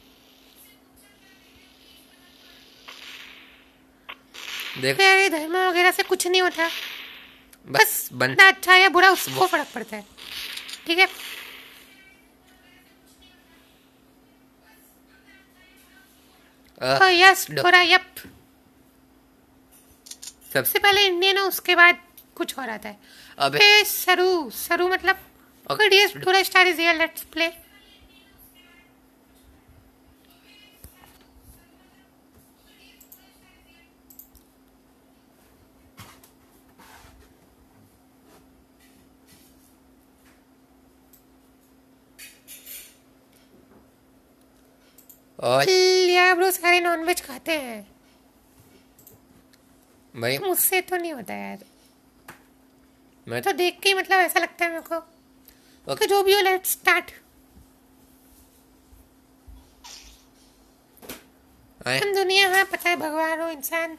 देख यार ये धर्म वगैरह से कुछ नहीं होता, बस बन बंदा अच्छा या बुरा उसको फर्क पड़ता है, ठीक है? Uh, yes do- Dora. Yup. सब सबसे पहले इंडियन है, उसके बाद कुछ और आता है। अबे ए सरू, सरू मतलब okay okay dear Dora star is here, let's play. All या ब्रो सारे नॉनवेज खाते हैं, भाई मुझसे तो नहीं होता यार। मैं तो देख के ही मतलब ऐसा लगता है मेरे को। ओके ओके जो भी हो, लेट्स स्टार्ट। आए हम दुनिया, हाँ पता है, भगवान हो इंसान।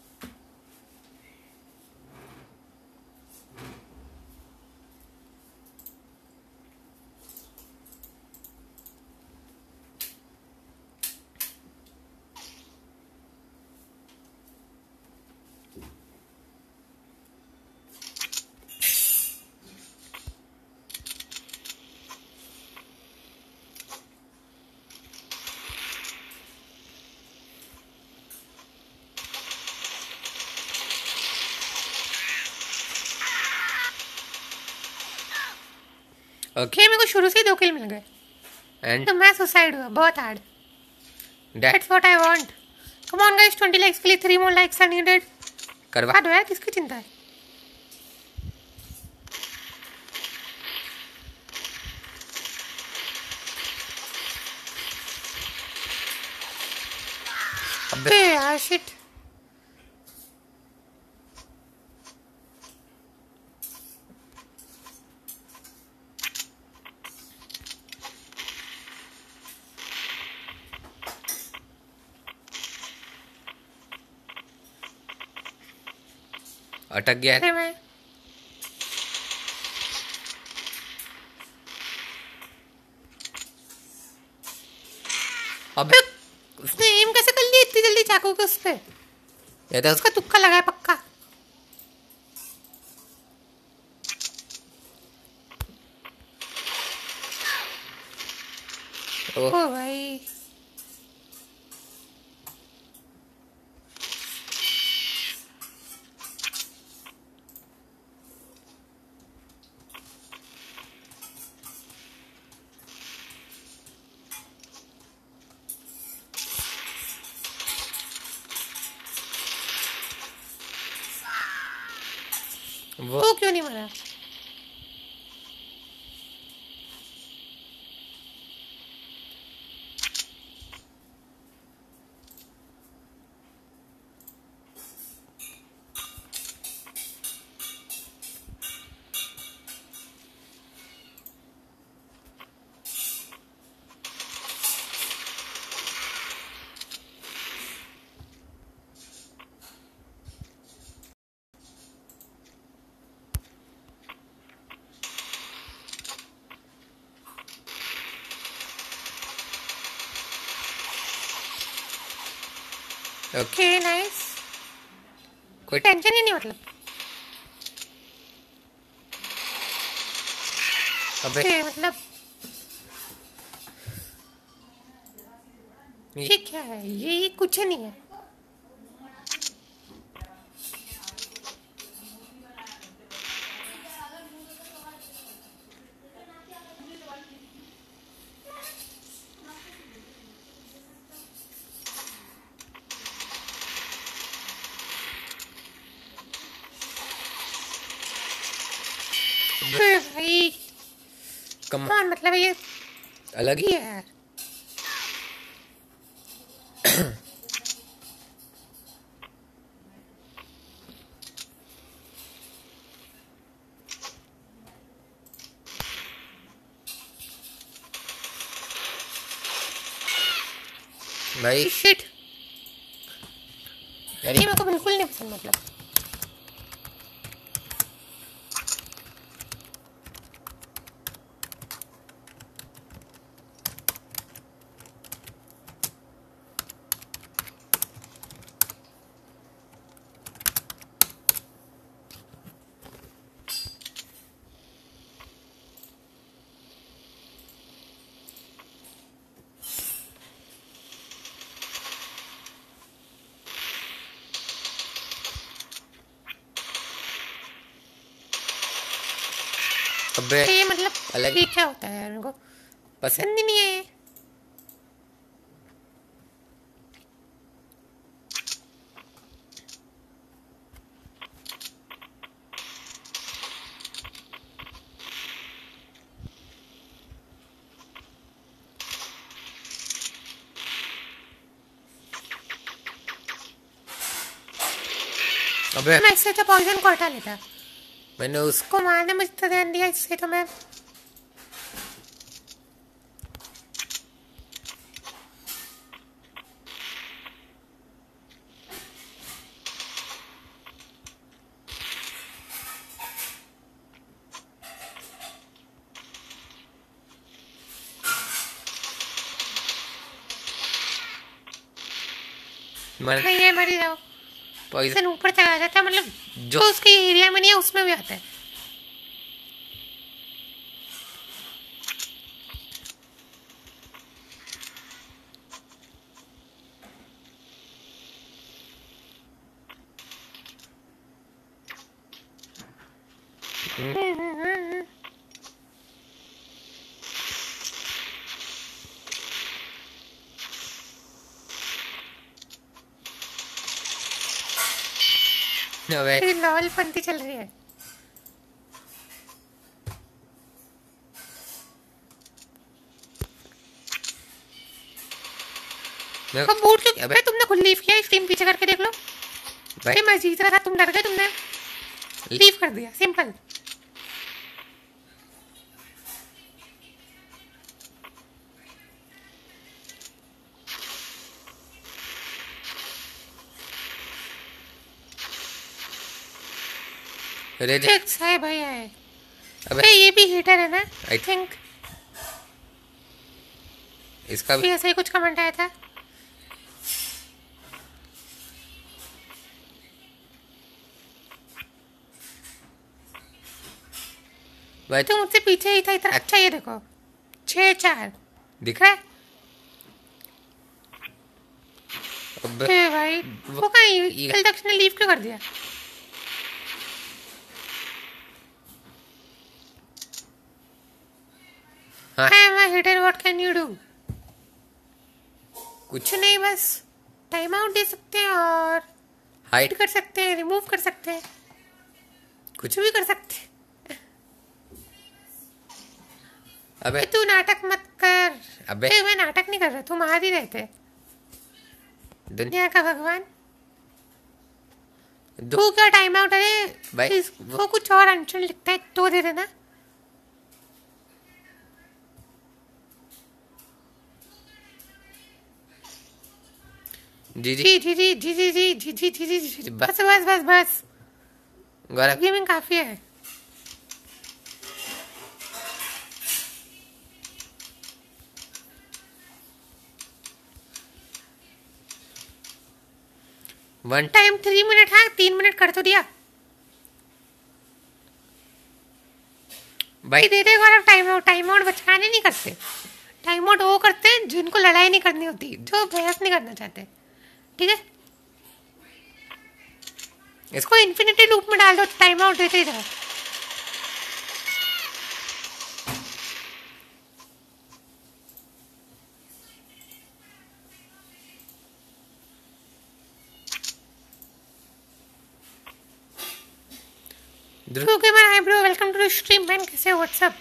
ओके ये मेरे को शुरू से ही दो किल मिल गए, एंड तो मैं सुसाइड हुआ बहुत hard. That that's what I want. Come on guys, twenty likes के लिए three more likes are needed. करवा बात हो यार, किसकी चिंता है? अबे बे यार शिट। अटक गया है अरे मैं अबे उसने एम कैसे कर लिया इतनी जल्दी चाकू के उस पे? ये तो उसका तुक्का लगा है पक्का। ओ ओ भाई वो तो क्यों नहीं मरा? ओके ओके नाइस, कोई टेंशन ही नहीं मतलब। अबे ओके मतलब ये क्या है? ये ये कुछ नहीं है। अबे भाई कमान, मतलब ये अलग ही ही है यार। भाई शिट, यार ये ये मेरे को बिल्कुल नहीं पसंद, मतलब अबे ये मतलब अलग ये क्या होता है यार, मेरे को पसंद पसंद ही नहीं है ये। अबे मैं इससे तो पॉइजन को हटा लेता, मैंने उस को मारने मुझे तो ध्यान दिया, इससे तो मैं मर नहीं है, मर ही जाओ। पॉइजन पॉइजन ऊपर चला जाता है, मतलब जो जो उसके एरिया में नहीं है उसमें भी आता है। अबे ये लॉल पंती चल रही है। मैं अब बूट क्यों, अबे अबे तुमने खुद लीव किया, स्ट्रीम पीछे करके देख लो। भाई ये मैं जीत रहा था, तुम डर गए, तुमने लीव कर दिया, सिंपल। रेज फिक्स है भाई है। अबे अबे ये भी हीटर है ना, आई आई थिंक। इसका भी ऐसा ही कुछ कमेंट आया था। भाई तो मुझसे पीछे ही था इतना। अच्छा ये देखो, छः चार दिख रहा है। अबे ए भाई वो कहीं कल तक ने लीव क्यों कर दिया? हाँ I am a hitter, what can you do? कुछ कुछ नहीं, बस टाइम आउट दे सकते हैं और हाइट हाइड कर सकते हैं, रिमूव कर सकते हैं, कुछ भी कर सकते हैं। अबे ए, तू नाटक मत कर। अबे ए, मैं नाटक नहीं कर रहा, तुम आ ही रहे थे। दुनिया दुनिया का भगवान, दो तू क्या टाइम आउट है? भाई इस- वो कुछ और अनशन लिखता है तो दे देना। जी जी जी जी जी जी जी जी जी जी जी जी जी बस बस बस बस, गौरव गेमिंग काफी है। वन टाइम थ्री मिनट है, तीन मिनट कर तो दिया भाई भाई। दे दे Gaurav time out. Time out बचकाने नहीं करते, टाइम आउट वो करते हैं जिनको लड़ाई नहीं करनी होती, जो बहस नहीं करना चाहते, ठीक है। इसको इन्फिनिटी लूप में डाल दो, टाइम आउट देते ही जाओ। Dhruv gamer hi bro, welcome to the stream man. कैसे हो? व्हाट्सअप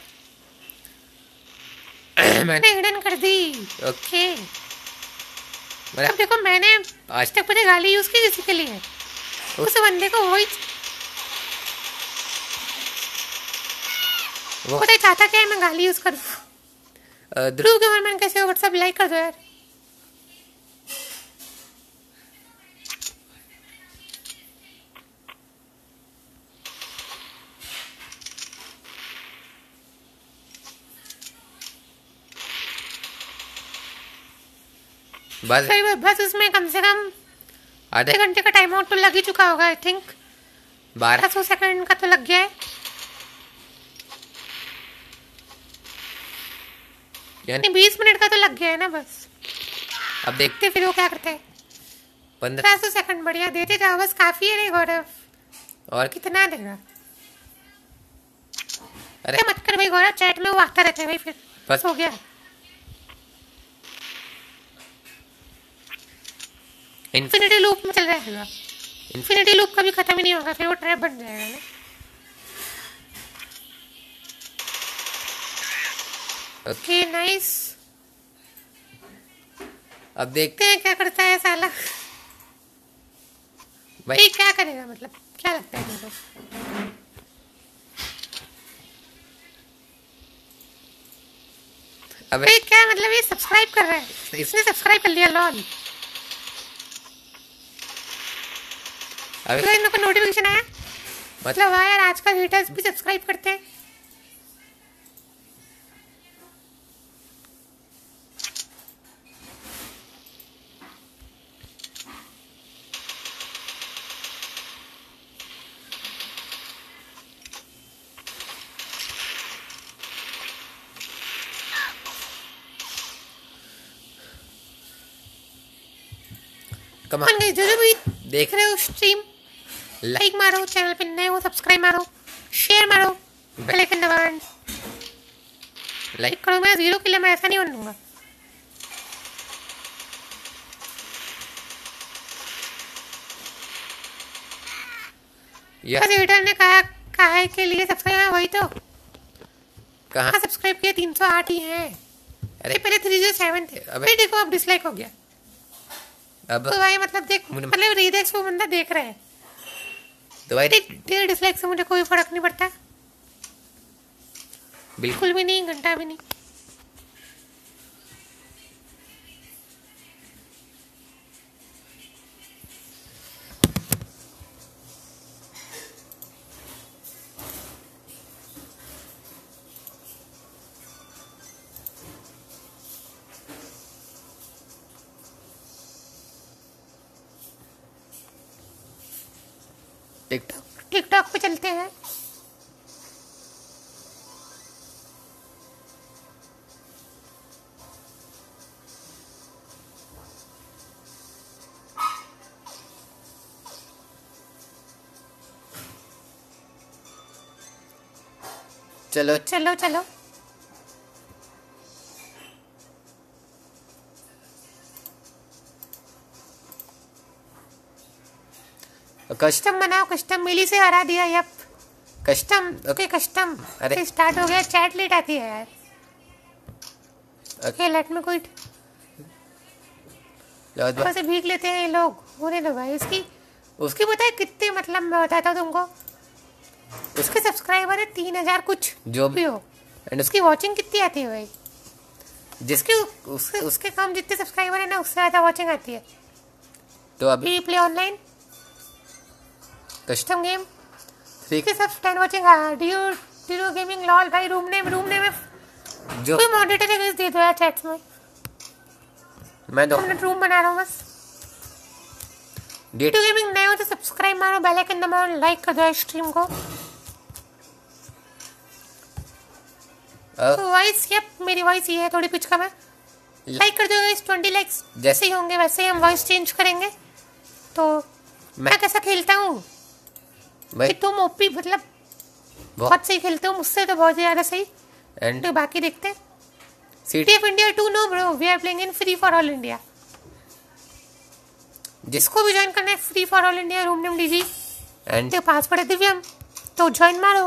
मैंने हिडन कर दी। ओके अब देखो, मैंने आज तक पता गाली यूज की किसी के लिए, उस बंदे को वही वो पता चाहता क्या है मैं गाली यूज करूं। ध्रुव गेमर मैन कैसे हो? व्हाट्सअप लाइक कर दो यार। बस बस उसमें कम से कम आधे घंटे का टाइम आउट तो लग ही चुका होगा। आई थिंक बारह सौ सेकंड का तो लग गया है, यानी बीस मिनट का तो लग गया है ना। बस अब देखते फिर वो क्या करते हैं। पंद्रह सौ सेकंड बढ़िया देते जाओ, बस काफी है। नहीं गौरव, और कितना देगा? अरे मत कर भाई गौरव, चैट में वो आता रहता है भाई। फिर बस हो गया। इन्फिनिटी लूप में चल रहा है। इन्फिनिटी लूप कभी खत्म ही नहीं होगा, फिर वो ट्रैप बन जाएगा ना। ओके नाइस, अब देखते हैं क्या करता है साला भाई। क्या करेगा मतलब, क्या लगता है तुमको? अबे क्या मतलब, ये सब्सक्राइब कर रहा है, इसने सब्सक्राइब कर लिया। लॉल अभी इनको नोटिफिकेशन आया, मतलब हाँ यार आजकल हेटर्स भी सब्सक्राइब करते हैं। कमान गई, जो जो भी देख रहे हो स्ट्रीम, लाइक मारो, चैनल पे नए हो सब्सक्राइब मारो, शेयर मारो, बेल आइकन दबाओ, लाइक करो। मैं जीरो के लिए मैं ऐसा नहीं बनूंगा। यार एडिटर ने कहा काहे के लिए सब्सक्राइब, वही तो कहाँ सब्सक्राइब किया, तीन सौ आठ ही है। अरे पहले थ्री सौ सेवन थे। अबे देखो अब डिसलाइक हो गया। अब तो भाई मतलब देख, मतलब रीडेक्स वो बंदा देख रहा है तो भाई तेरे डिसलाइक से मुझे कोई फर्क नहीं पड़ता, बिल्कुल भी नहीं, घंटा भी नहीं। टिकटॉक टिकटॉक पे चलते हैं। चलो चलो चलो कस्टम बनाओ, कस्टम मिली से हरा दिया। Yup custom, okay custom. अरे स्टार्ट हो गया, चैट लेट आती है यार। Okay let me quit. लो से भीग लेते हैं ये लोग, होने दो भाई। उसकी उसकी पता है कितने, मतलब मैं बताता हूँ तुमको, उसके सब्सक्राइबर है तीन हजार कुछ जो भी हो, एंड उसकी वॉचिंग कितनी आती है भाई? जिसके उसके उसके कम जितने सब्सक्राइबर है ना, उससे ज़्यादा वॉचिंग आती है। तो अभी play online custom game three के सब ten watching Dio Dio gaming lol भाई। रूम नेम रूम नेम में जो कोई मॉडरेटर है दे दो यार चैट्स में, मैं दो मिनट रूम बना रहा हूँ बस। डियो गेमिंग नए हो तो सब्सक्राइब मारो, बेल आइकन दबाओ, लाइक कर दो स्ट्रीम को। वॉइस यप मेरी वॉइस ये है, थोड़ी पिच कम है। लाइक कर दो गाइस, ट्वेंटी लाइक्स जैसे ही होंगे वैसे ही हम वॉइस चेंज करेंगे। तो मैं कैसा खेलता हूँ कि तुम ओपी मतलब बहुत सही खेलते हो, मुझसे तो बहुत ज़्यादा सही। एंड तो बाकी देखते हैं। City of India two no bro, we are playing in free for all India. जिसको भी ज्वाइन करना है free for all India, room name DG and password है दिव्यम। तो ज्वाइन मारो।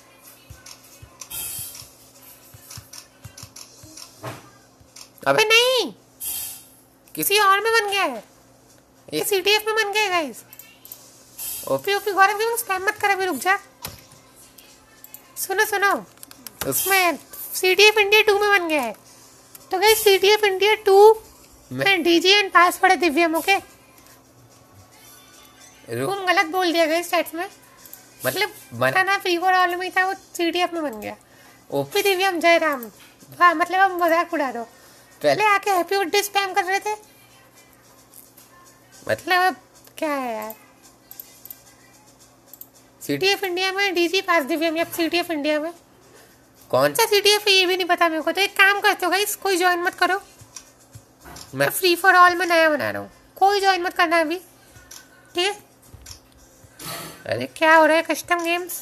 अबे नहीं, किसी और में बन गया है, ये सीटीएफ में बन गया है गाइस। ओपी ओपी गौरव की स्पैम मत कर, अभी रुक जा। सुनो सुनो, उसमें सीटीएफ इंडिया टू में बन गया है। तो गाइस सीटीएफ इंडिया टू में डीजी एंड पासवर्ड है दिव्यम। ओके, तुम गलत बोल दिया गाइस चैट में, मतलब बना ना फ्री फॉर ऑल में था, वो सीटीएफ में बन गया। ओपी दिव्यम जयराम, हाँ मतलब अब मजाक उड़ा दो। पहले आके हैप्पी बर्थडे स्पैम कर रहे थे, मतलब अब क्या है यार। सीटीएफ इंडिया में डीजी पास दिव्यम, अब सीटीएफ इंडिया में कौन सा सीटीएफ है ये भी नहीं पता मेरे को। तो एक काम करते हो गाइस, कोई ज्वाइन मत करो, मैं फ्री फॉर ऑल में नया बना रहा हूँ, कोई ज्वाइन मत करना अभी, ठीक है। अरे क्या हो रहा है, custom games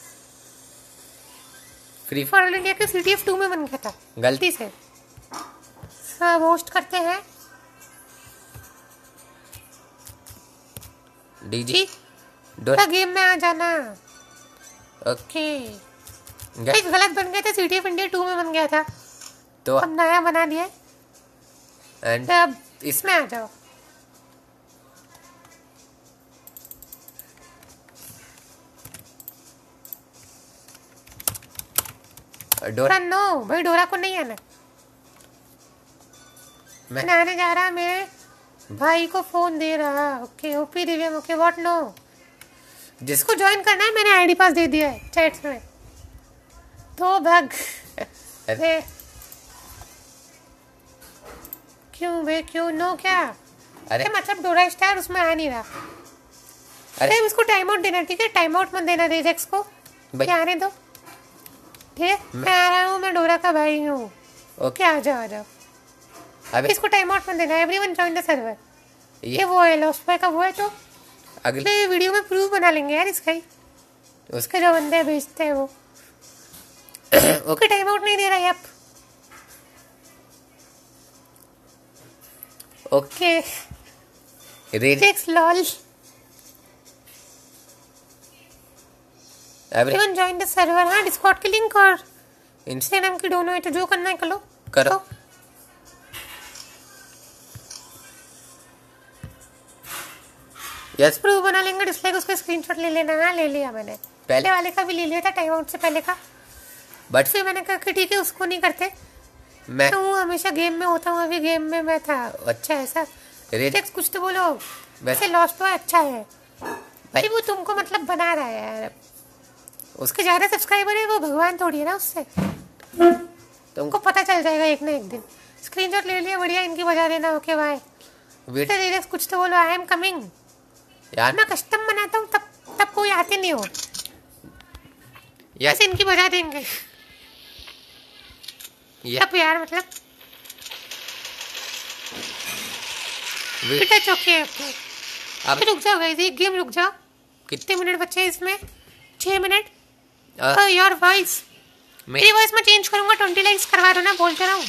free for all India के सीटीएफ टू में बन गया था गलती से। सब होस्ट करते हैं डीजी डोरा गेम में आ जाना। ओके गाइस गलत बन गया था, सीटीएफ इंडिया टू में बन गया था, तो अब नया बना दिया एंड अब इसमें आ जाओ। डोरा नो भाई, डोरा को नहीं आना, मैं आने जा रहा, मेरे भाई को फोन दे रहा। Okay OP Divyam, okay what no, जिसको ज्वाइन करना है मैंने आईडी पास दे दिया है चैट्स में, तो भग। अरे क्यों बे क्यों नो क्या, अरे मतलब डोरा स्टार उसमें आ नहीं रहा। अरे इसको टाइम आउट देना, ठीक है, टाइम आउट मत देना रेजेक्स को, आने दो, ठीक है। मैं आ रहा हूँ, मैं डोरा का भाई हूँ। ओके आ जाओ आ जाओ, अबे इसको टाइम आउट मत देना। एवरीवन जॉइन द सर्वर, ये वो है लॉस्ट बॉय का वो है, तो अगले वीडियो में प्रूफ बना लेंगे यार इसका ही, उसके जो बंदे भेजते हैं वो। ओके टाइम आउट नहीं दे रहा है आप। Okay rejects lol, everyone join the server. हाँ डिस्कॉर्ड की लिंक और इंस्टाग्राम की दोनों है, तो जो करना है करो करो। यस प्रूफ बना लेंगे, डिसलाइक उसका स्क्रीनशॉट ले लेना। हाँ ले लिया मैंने, पहले वाले का भी ले लिया था टाइम आउट से पहले का, बट फिर मैंने कहा कि ठीक है उसको नहीं करते, मैं तो हमेशा गेम में होता हूँ, अभी गेम में मैं था। अच्छा ऐसा रेजेक्स कुछ तो बोलो, वैसे लॉस्ट हुआ अच्छा है भाई, वो तुमको मतलब बना रहा है यार, उसके ज़्यादा सब्सक्राइबर है, वो भगवान थोड़ी है ना उससे, तुमको पता चल जाएगा एक ना एक दिन। स्क्रीनशॉट ले लिया, बढ़िया, इनकी बजा देना। ओके बाय बेटा, रेजेक्स कुछ तो बोलो, आई एम कमिंग यार, मैं कस्टम बनाता हूँ तब तब कोई आते नहीं हो, यस इनकी बजा देंगे यप यार, मतलब बेटा चौके अब रुक जाओ गाइस, एक गेम रुक जाओ। कितने मिनट बचे हैं इसमें? छः मिनट। यार वॉइस मेरी वॉइस में चेंज करूंगा, ट्वेंटी लाइक्स करवा दो ना, बोलते रहो।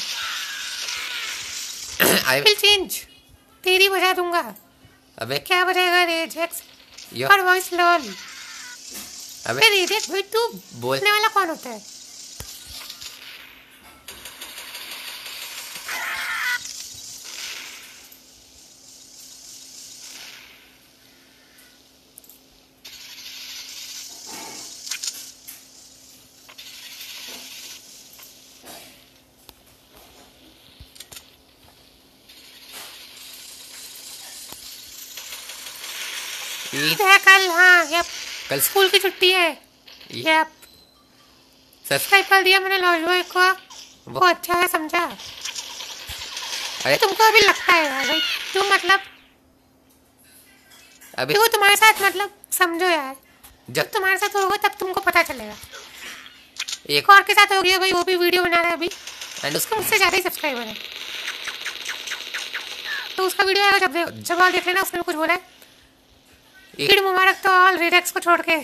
आई विल चेंज, तेरी बजा दूंगा। अबे क्या बजाएगा रेजेक्स, योर वॉइस लॉल। अबे रेजेक्स भाई तू बोलने वाला कौन होता है? ईद है कल, हाँ यप, कल स्कूल की छुट्टी है। यप सब्सक्राइब कर दिया मैंने लॉज बॉय को, वो अच्छा है समझा। अरे तुमको अभी लगता है यार भाई, तुम मतलब अभी वो तुम्हारे साथ मतलब समझो यार, जब तुम्हारे साथ होगा तब तुमको पता चलेगा। एक और के साथ हो गया भाई, वो भी वीडियो बना रहा है अभी एंड उसका मुझसे ज़्यादा ही सब्सक्राइबर है, तो उसका वीडियो आएगा जब जब आप देख लेना, उसने कुछ बोला है। ईद मुबारक तो ऑल रेजेक्स को छोड़ के,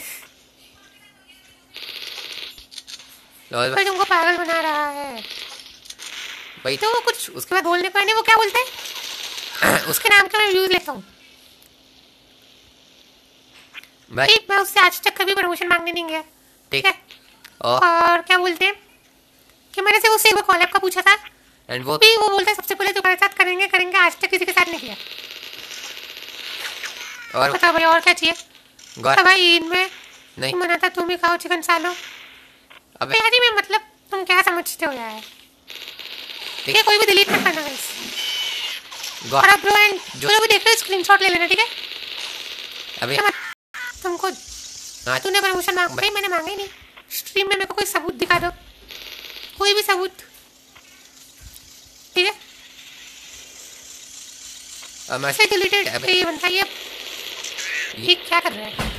भाई तुमको पागल बना रहा है भाई, तो वो कुछ उसके बाद बोलने को नहीं, वो क्या बोलते हैं उसके नाम का मैं व्यूज लेता हूँ। भाई भाई मैं उससे आज तक कभी प्रमोशन मांगने नहीं गया, ठीक है। और और क्या बोलते हैं कि मैंने से उससे एक बार कॉलअप का पूछा था, एंड वो भी वो बोलता है सबसे पहले तुम्हारे साथ करेंगे करेंगे आज तक किसी के साथ नहीं किया। और बताओ भाई और क्या चाहिए। गौर तो भाई इनमें नहीं मना था तुम ही खाओ चिकन सालो। अबे यार मैं मतलब तुम क्या समझते हो यार, ठीक है कोई भी डिलीट मत करना गाइस। गौर और अब ब्रो एंड जो लोग भी देख रहे हो स्क्रीनशॉट ले लेना, ठीक है। अबे तुमको हाँ तूने प्रमोशन मांग भाई मैंने मांगा ही नहीं। स्ट्रीम में मेरे को कोई सबूत दिखा दो, कोई भी सबूत, ठीक है। अब मैं ऐसे डिलीटेड अबे ये बनता है ये ये क्या कर रहा है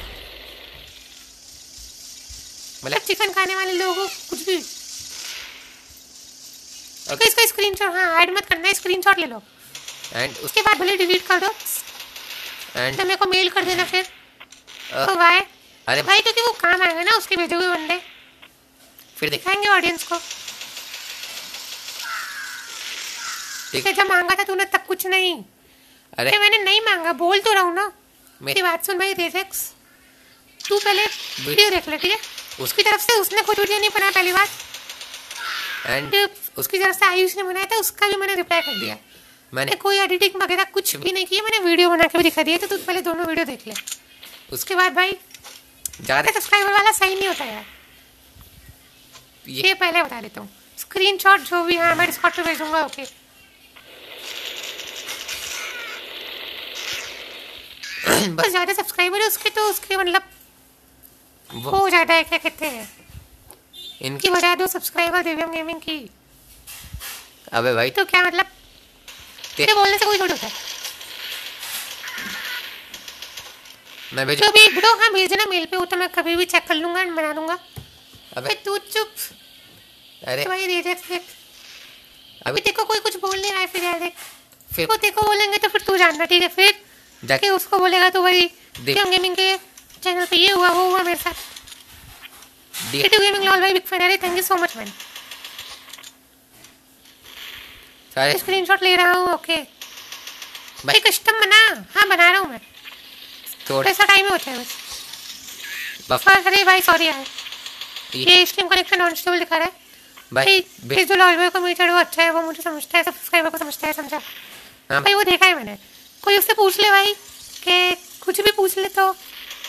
मतलब चिकन खाने वाले लोगों को कुछ भी। ओके इसका स्क्रीनशॉट हाँ ऐड मत करना, स्क्रीनशॉट ले लो, एंड उस उसके बाद भले डिलीट कर दो, एंड तो मेरे को मेल कर देना फिर। अ, तो भाई अरे भाई क्योंकि वो काम आएंगे ना उसके भेजे हुए बंदे फिर देख दिखाएंगे ऑडियंस को। ठीक जब मांगा था तूने तब कुछ नहीं, अरे अरे मैंने नहीं मांगा बोल तो रहा हूँ ना। मेरी मेरी बात सुन भाई रेजेक्स, तू पहले वीडियो देख ले, ठीक है। उसकी तरफ से उसने खुद वीडियो नहीं बनाया पहली बात, एंड फिर उसकी तरफ से आयुष ने बनाया था उसका भी मैंने रिप्लाई कर दिया। मैंने मैंने कोई एडिटिंग वगैरह कुछ भी नहीं किया, मैंने वीडियो बना के भी दिखा दिया। तो तू पहले दोनों वीडियो देख ले, उसके बाद भाई ज़्यादा सब्सक्राइबर वाला सही नहीं होता यार, ये ये पहले बता देता हूँ। स्क्रीनशॉट जो भी है मैं डिस्कॉर्ड पे भेजूंगा, ओके। बस ज़्यादा सब्सक्राइबर है उसके तो उसके मतलब वो हो जाता है क्या कहते हैं इनकी कि बजा दो सब्सक्राइबर दिव्यम गेमिंग की। अबे भाई तो क्या मतलब तेरे बोलने से कोई थोड़ी होता है। मैं भेज जो भी ब्रो हाँ भेज देना मेल पे, वो तो मैं कभी भी चेक कर लूंगा एंड बना दूंगा। अबे अबे तू चुप, अरे तो भाई रिजेक्ट देख। अभी अबे देखो कोई कुछ बोल नहीं रहा है फिर यार देख, फिर वो देखो बोलेंगे तो फिर तू जानना, ठीक है। फिर जाके कि उसको बोलेगा तो भाई देख। दिव्यम गेमिंग के चैनल पे ये हुआ वो हुआ मेरे साथ। डी क्रिएटिव गेमिंग लॉल भाई बिग फैन है, thank you so much man. सारे स्क्रीनशॉट ले रहा हूँ, ओके। भाई भाई कस्टम बना, हाँ बना रहा हूँ मैं, थोड़े ऐसा टाइम ही होता है बस। बफ और अरे भाई सॉरी यार, ये ये स्ट्रीम कनेक्शन नॉन स्टेबल दिखा रहा है। भाई भाई बे- फिर जो लॉल भाई को मीटर वो अच्छा है, वो मुझे समझता है, सब्सक्राइबर को समझता है, समझा। हाँ भाई वो देखा है मैंने, कोई उससे पूछ ले भाई कि कुछ भी पूछ ले तो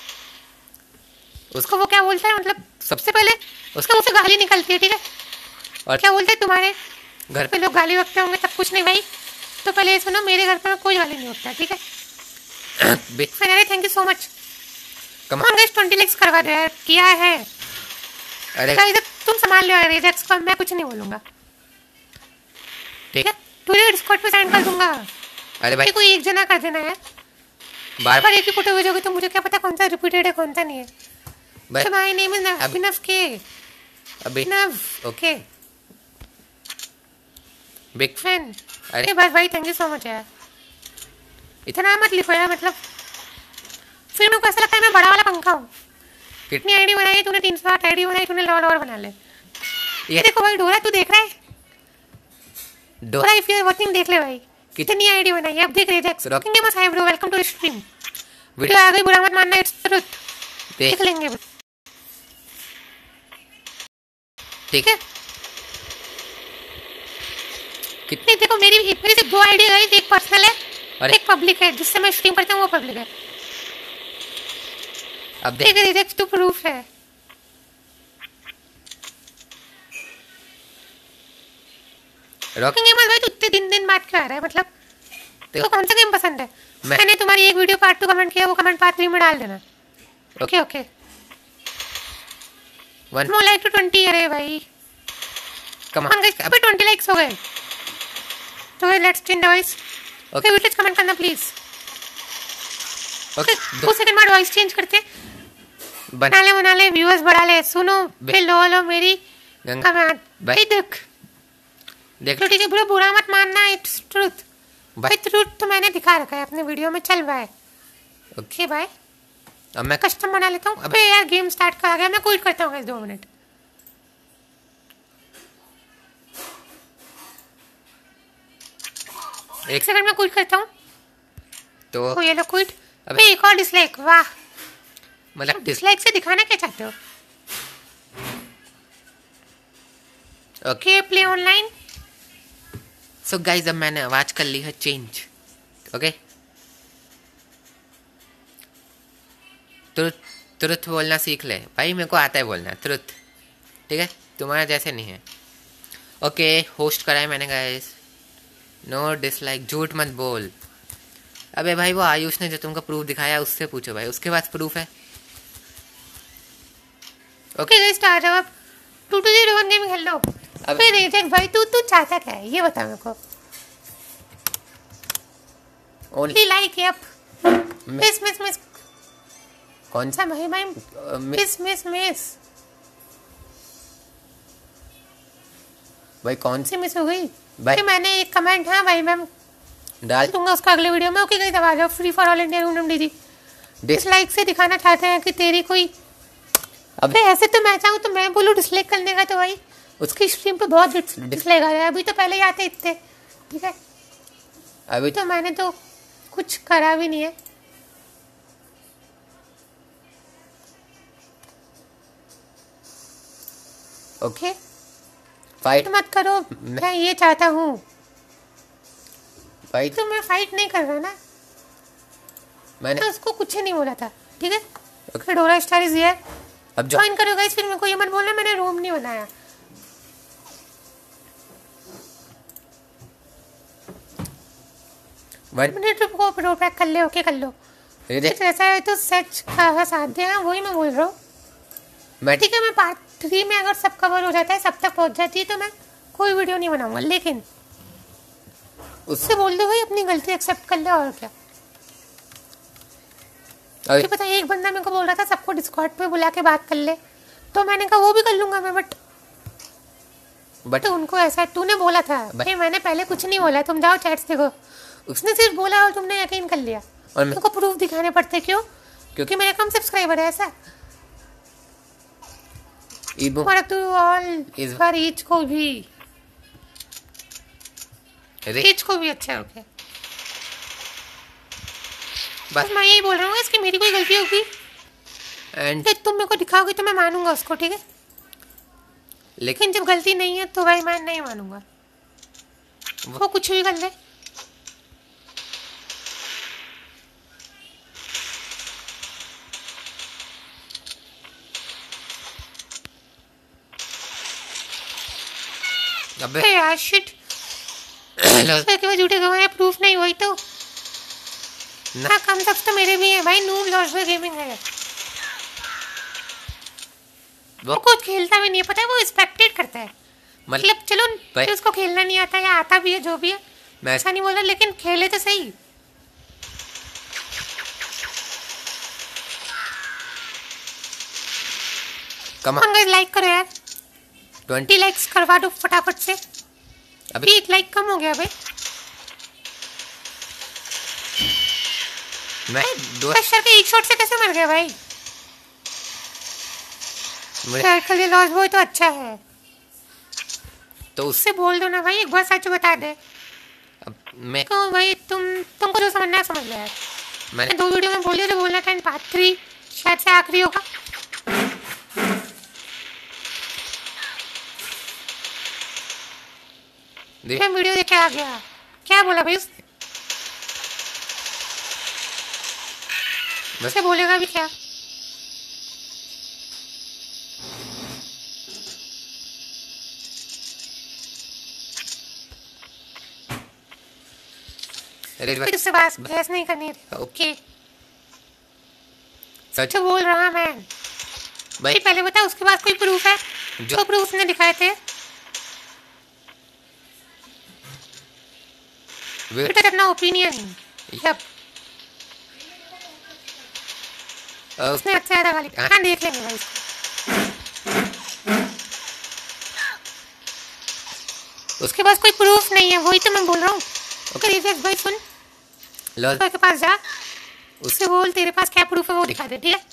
उसको वो क्या बोलता है, मतलब सबसे पहले उसके मुंह से गाली निकलती है, ठीक है। और क्या बोलते हैं तुम्हारे घर पे लोग गाली बकते होंगे तब कुछ नहीं भाई। तो पहले ये सुनो, मेरे घर पे कोई गाली नहीं होता, ठीक है। बे finally thank you so much. Come कौन गाइस ट्वेंटी लाइक्स करवा दो यार, किया है। अरे गाइस तुम संभाल लो यार रिजेक्ट्स को, मैं कुछ नहीं बोलूंगा, ठीक है। तुझे डिस्कॉर्ड पे सेंड कर दूंगा, अरे भाई भाई कोई एक जना कर देना यार। बार पर एक ही फोटो भेजोगे तो मुझे क्या पता कौन सा रिपीटेड है कौन सा नहीं है। भाई So my name is अब- Abhinav K. अबे Abhinav, ओके बिग fan. अरे अरे बस भाई थैंक यू सो मच यार, इतना मत लिखो यार, मतलब फिर मेरे को ऐसा लगता है मैं बड़ा वाला पंखा हूँ। कित- कितनी आईडी बनाई तूने, तीन सौ आठ आईडी बनाई तूने, लॉल और बना ले। ये ये देखो भाई डोरा तू देख रहा है, दो डोरा इफ यू आर वाचिंग देख ले भाई कित- कितनी आईडी बनाई है। अब देख rejects Rock- rocking gamers hi bro, welcome to stream. Video video आ गई बुरा मत मानना, इट्स ट्रुथ, देख देख लेंगे ठीक है कितने नहीं। देखो मेरी मेरी सिर्फ दो आईडी है, एक पर्सनल है अरे एक पब्लिक है, जिससे मैं स्ट्रीम करता हूँ वो पब्लिक है। अब देख ठीक है रिजेक्ट टू प्रूफ है। रॉक रॉकिंग गेमर्स भाई तू इतने दिन दिन बाद क्यों आ रहा है, मतलब देखो तो कौन सा गेम पसंद है। मैं मैंने तुम्हारी एक वीडियो पार्ट टू कमेंट किया, वो कमेंट पार्ट थ्री में डाल देना, okay okay. One no like two twenty, अरे भाई कमा कौन गाइस अबे ट्वेंटी लाइक्स हो गए। तो let's change voice, okay okay video comment करना प्लीज। ओके दो दो सेकंड बाद वॉइस चेंज करते, बन बना ले बना ले व्यूअर्स बढ़ा ले। सुनो बे- फिर लो लो मेरी गंगा कमेंट भाई भाई देख देख तो ठीक है ब्रो, बुरा मत मानना, इट्स ट्रूथ। भाई भाई ट्रूथ तो मैंने दिखा रखा है अपने वीडियो में, चल भाई ओके भाई। अब मैं कस्टम बना लेता हूँ। अबे यार गेम स्टार्ट कर गया, मैं क्विट करता हूँ गाइस, दो मिनट। एक सेकंड में क्विट करता हूँ। तो ओ ये लो क्विट। अबे अबे एक और डिसलाइक, वाह मतलब डिसलाइक से दिखाना क्या चाहते हो? Okay play online. So guys अब मैंने आवाज कर ली है चेंज। ओके तुरंत तुरंत बोलना सीख ले भाई, मेरे को आता है बोलना तुरंत, ठीक है, तुम्हारा जैसे नहीं है। ओके होस्ट करा है मैंने गाइस। नो डिसलाइक, झूठ मत बोल। अबे भाई वो आयुष ने जो तुमको प्रूफ दिखाया उससे पूछो भाई, उसके पास प्रूफ है। ओके गाइस स्टार्ट अब two two zero one game खेल लो। अबे रिजेक्ट भाई, तू तू चाहता क्या है ये बता मेरे को। Only like yup miss miss miss कौन सा भाई भाई मिस मिस मिस भाई कौन सी मिस हो गई भाई? मैंने एक कमेंट हाँ भाई मैम डाल दूंगा उसका अगले वीडियो में। ओके गाइस अब आ जाओ free for all India room दीदी। डिसलाइक से दिखाना चाहते हैं कि तेरी कोई अबे ऐसे तो मैं चाहूँ तो मैं बोलूँ डिसलाइक करने का तो भाई उसकी स्ट्रीम पे बहुत डिसलाइक आ रहा है। अभी तो पहले ही आते इतने, ठीक है अभी तो मैंने तो कुछ करा भी नहीं है। ओके फाइट मत करो, मैं ये चाहता हूँ फाइट। तो मैं फाइट नहीं कर रहा ना, मैंने तो उसको कुछ नहीं बोला था, ठीक है। Okay Dora star is here. अब ज्वाइन करो गाइस, फिर मेरे को ये मत बोलना मैंने रूम नहीं बनाया। वन मिनट रुको, रोल पैक कर ले। ओके कर लो। ऐसा है तो सच का साथ दे, वही मैं बोल रहा हूँ। मैं ठीक है मैं पार्ट थ्री में अगर सब कवर हो जाता है, सब तक पहुँच जाती है तो मैं कोई वीडियो नहीं बनाऊंगा, लेकिन उससे बोल दो भाई अपनी गलती एक्सेप्ट कर ले और क्या। क्या पता एक बंदा मेरे को बोल रहा था सबको डिस्कॉर्ड पे बुला के बात कर ले, तो मैंने कहा वो भी कर लूंगा मैं, बट बट तो उनको ऐसा तूने बोला था भाई, मैंने पहले कुछ नहीं बोला, तुम जाओ चैट्स देखो। उसने सिर्फ बोला और तुमने यकीन कर लिया और मेरे को प्रूफ दिखाने पड़ते क्यों? क्योंकि मेरे कम सब्सक्राइबर है ऐसा। फॉर टू ऑल इस बार ईच को भी ईच को भी अच्छा ओके। बस मैं यही बोल रहा हूँ इसकी मेरी कोई गलती होगी एंड तुम मेरे को दिखाओगे तो मैं मानूंगा उसको, ठीक है। लेकिन जब गलती नहीं है तो भाई मैं नहीं मानूंगा, वो कुछ भी कर ले। अबे यार शिट के झूठे गवाह प्रूफ नहीं हुई तो ना कम तक तो मेरे भी है भाई। नूब लॉस बाय गेमिंग है, वो कुछ खेलता भी नहीं है, पता है वो स्पेक्टेट करता है। मतलब चलो कि उसको खेलना नहीं आता या आता भी है जो भी है, मैं ऐसा नहीं बोल रहा, लेकिन खेले तो सही। कम गाइस लाइक करो यार, ट्वेंटी लाइक्स करवा दो फटाफट से। अभी एक लाइक कम हो गया भाई। मैं दो शर के एक शॉट से कैसे मर गया भाई? मुझे के लिए लॉस बॉय तो अच्छा है, तो उससे बोल दो ना भाई, एक बार सच बता दे। अब मैं क्यों भाई, तुम तुमको जो समझना है समझ लो यार। मैंने दो वीडियो में बोलिए तो बोलना था पार्ट थ्री शायद से आखिरी होगा। मैं वीडियो देख के आ गया, क्या बोला भाई उसने? वैसे बोलेगा भी क्या? फिर से बस बहस नहीं करनी, ओके सच बोल रहा मैं भाई। पहले बता उसके पास कोई प्रूफ है? जो प्रूफ उसने दिखाए थे बेटा अपना ओपिनियन। यप उसने अच्छा ज्यादा गाली हाँ देख लेंगे भाई इसको। उसके पास कोई प्रूफ नहीं है, वही तो मैं बोल रहा हूँ। ओके भाई सुन, के पास जा, उससे बोल तेरे पास क्या प्रूफ है वो दिखा दे, ठीक है।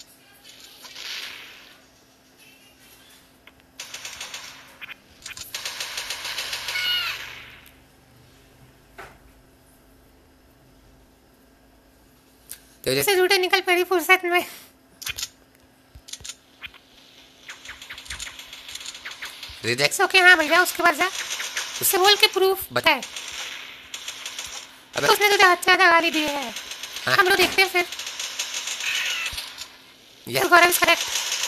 तो जैसे झूठे निकल पड़ी फुर्सत में रिजेक्ट। ओके हाँ भैया, उसके बाद जा उससे बोल के प्रूफ बताए। अबे तो उसने तुझे हद से ज्यादा गाली दी है। हाँ। हम लोग देखते हैं फिर। Yes. तो Gaurav is correct.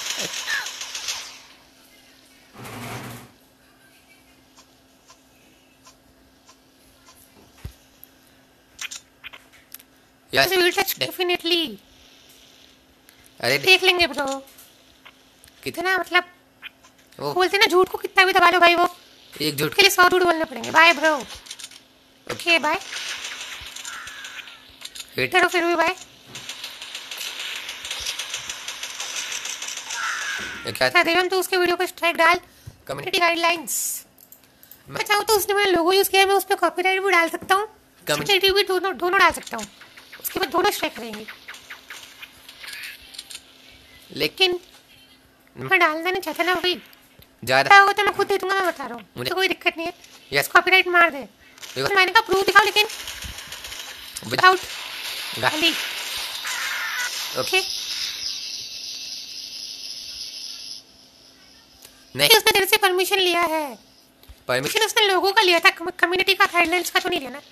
Yes. Will touch definitely. अरे देख लेंगे ब्रो। कितना मतलब वो बोलते ना, झूठ को कितना भी दबा लो भाई, वो एक झूठ के लिए सौ झूठ बोलने पड़ेंगे। Bye bro. Okay bye. Hit. चलो फिर भी बाय। क्या अच्छा देवम, तो उसके वीडियो पे स्ट्राइक डाल। कम्युनिटी गाइडलाइंस मैं चाहूँ तो उसने मेरा लोगो यूज किया है, मैं उस पर कॉपीराइट भी डाल सकता हूँ, कम्युनिटी भी दोनों दोनों डाल सकता हूँ। उसके बाद दोनों स्ट्राइक करेंगे। लेकिन मैं डालना नहीं चाहता ना भाई। ज्यादा होगा तो मैं खुद दे दूंगा, मैं बता रहा हूँ, मुझे कोई दिक्कत नहीं है। यस कॉपीराइट मार दे। तो मैंने कहा प्रूफ दिखाओ, लेकिन विदाउट गाली। ओके नहीं, उसने तेरे से परमिशन लिया है। परमिशन उसने लोगों का लिया था, कम्युनिटी का, गाइडलाइंस का तो नहीं लिया ना।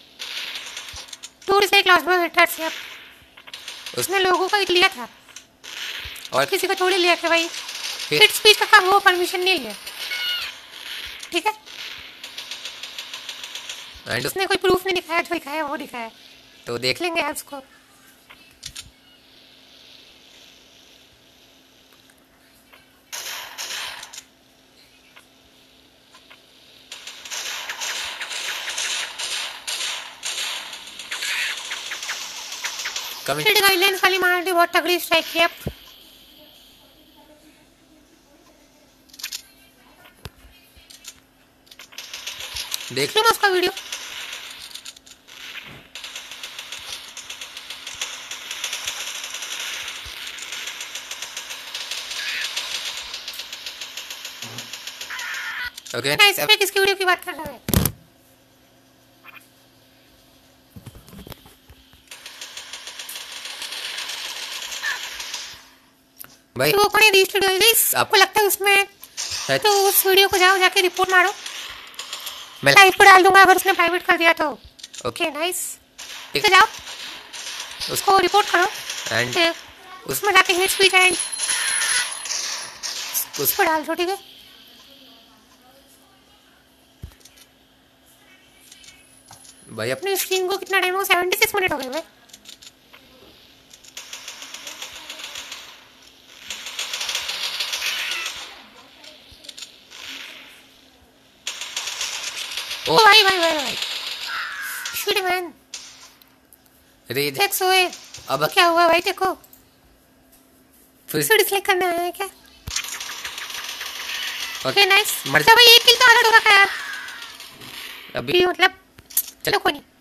टूर से क्लास में हिटर से अब उसने लोगों का लिया था और किसी का थोड़ी लिया था भाई। हिट स्पीच का काम, वो परमिशन नहीं लिया, ठीक है। And उसने कोई प्रूफ नहीं दिखाया, जो दिखाया वो दिखाया, तो देख लेंगे यार उसको। कम्युनिटी गाइडलाइंस वाली मार दी, बहुत तगड़ी स्ट्राइक किया। देख लो ना उसका वीडियो। ओके इस पे किसकी वीडियो की बात कर रहा है? भाई तो वो कौन है रजिस्टर्ड गाइस? आपको लगता है उसमें है? तो उस वीडियो को जाओ, जाके रिपोर्ट मारो। मैं लाइव पे डाल दूंगा अगर उसने प्राइवेट कर दिया तो। ओके नाइस, ठीक है, जाओ उसको रिपोर्ट करो एंड उसमें जाके हेट स्पीच एंड उस पर डाल दो, ठीक है। भाई अपनी स्ट्रीम को कितना टाइम हो? सेवेंटी सिक्स मिनट हो गए भाई। ओ भाई भाई भाई भाई शिट मैन, रिजेक्ट हुए। अब क्या हुआ भाई? देखो फिर से डिसलाइक करना है क्या? ओके नाइस, मर अच्छा भाई एक किल तो अलर्ट हो रखा है यार अभी, मतलब। चलो कोई नहीं,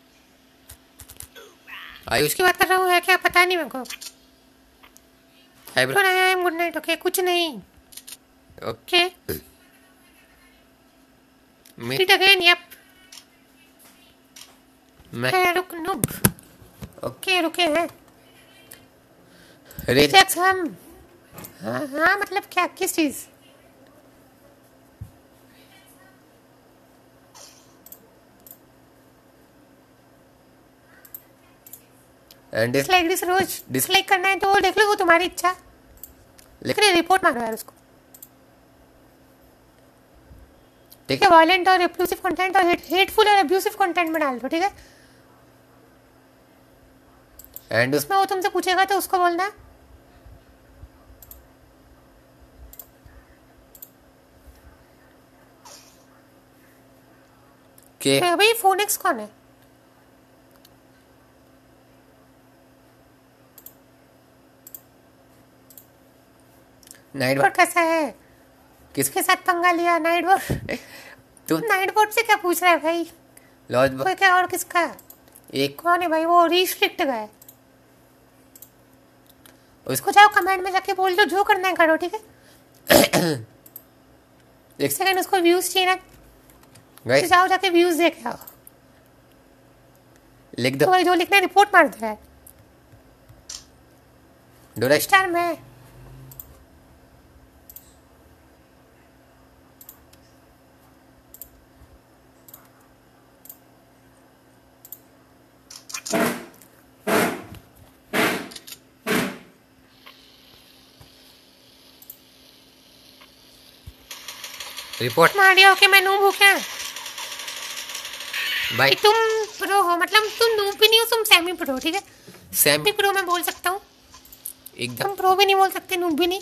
आयुष उसकी बात कर रहा हूँ है क्या, पता नहीं मेरे को। Hi bro, good night. Okay कुछ नहीं, ओके मीट अगेन। यप मैं रुक नुब। ओके रुके हैं रिजेक्ट रिजेक्ट हम। हाँ हाँ मतलब क्या, किस चीज? And dislike this rose, dislike करना है तो देख लो, वो तुम्हारी इच्छा, लेकिन रिपोर्ट मांग रहा है उसको, ठीक है। वायलेंट और एब्यूसिव कंटेंट और हेटफुल और एब्यूसिव कंटेंट में डाल दो, ठीक है। एंड उसमें वो तुमसे पूछेगा तो उसको बोलना के भाई फोनिक्स कौन है? नाइट बोर्ड कैसा है? किसके साथ पंगा लिया? Knight board? तुम नाइट बोर्ड से क्या पूछ रहा है भाई? लॉज कोई क्या और किसका? एक कौन है भाई? वो रिस्ट्रिक्ट गए, उसको जाओ कमेंट में जाके बोल दो, जो करना है करो, ठीक है। एक सेकंड, उसको व्यूज चाहिए ना, गाइस जाओ जाके व्यूज देख आओ, लिख दो तो भाई जो लिखना है रिपोर्ट मार दो यार। डोरा स्टार में रिपोर्ट मार दिया। ओके मैं नूब हूँ क्या? भाई तुम प्रो हो, मतलब तुम नूब भी नहीं हो, तुम सेमी प्रो, ठीक है? सेमी प्रो मैं बोल सकता हूँ, एकदम। तुम प्रो भी नहीं बोल सकते, नूब भी नहीं।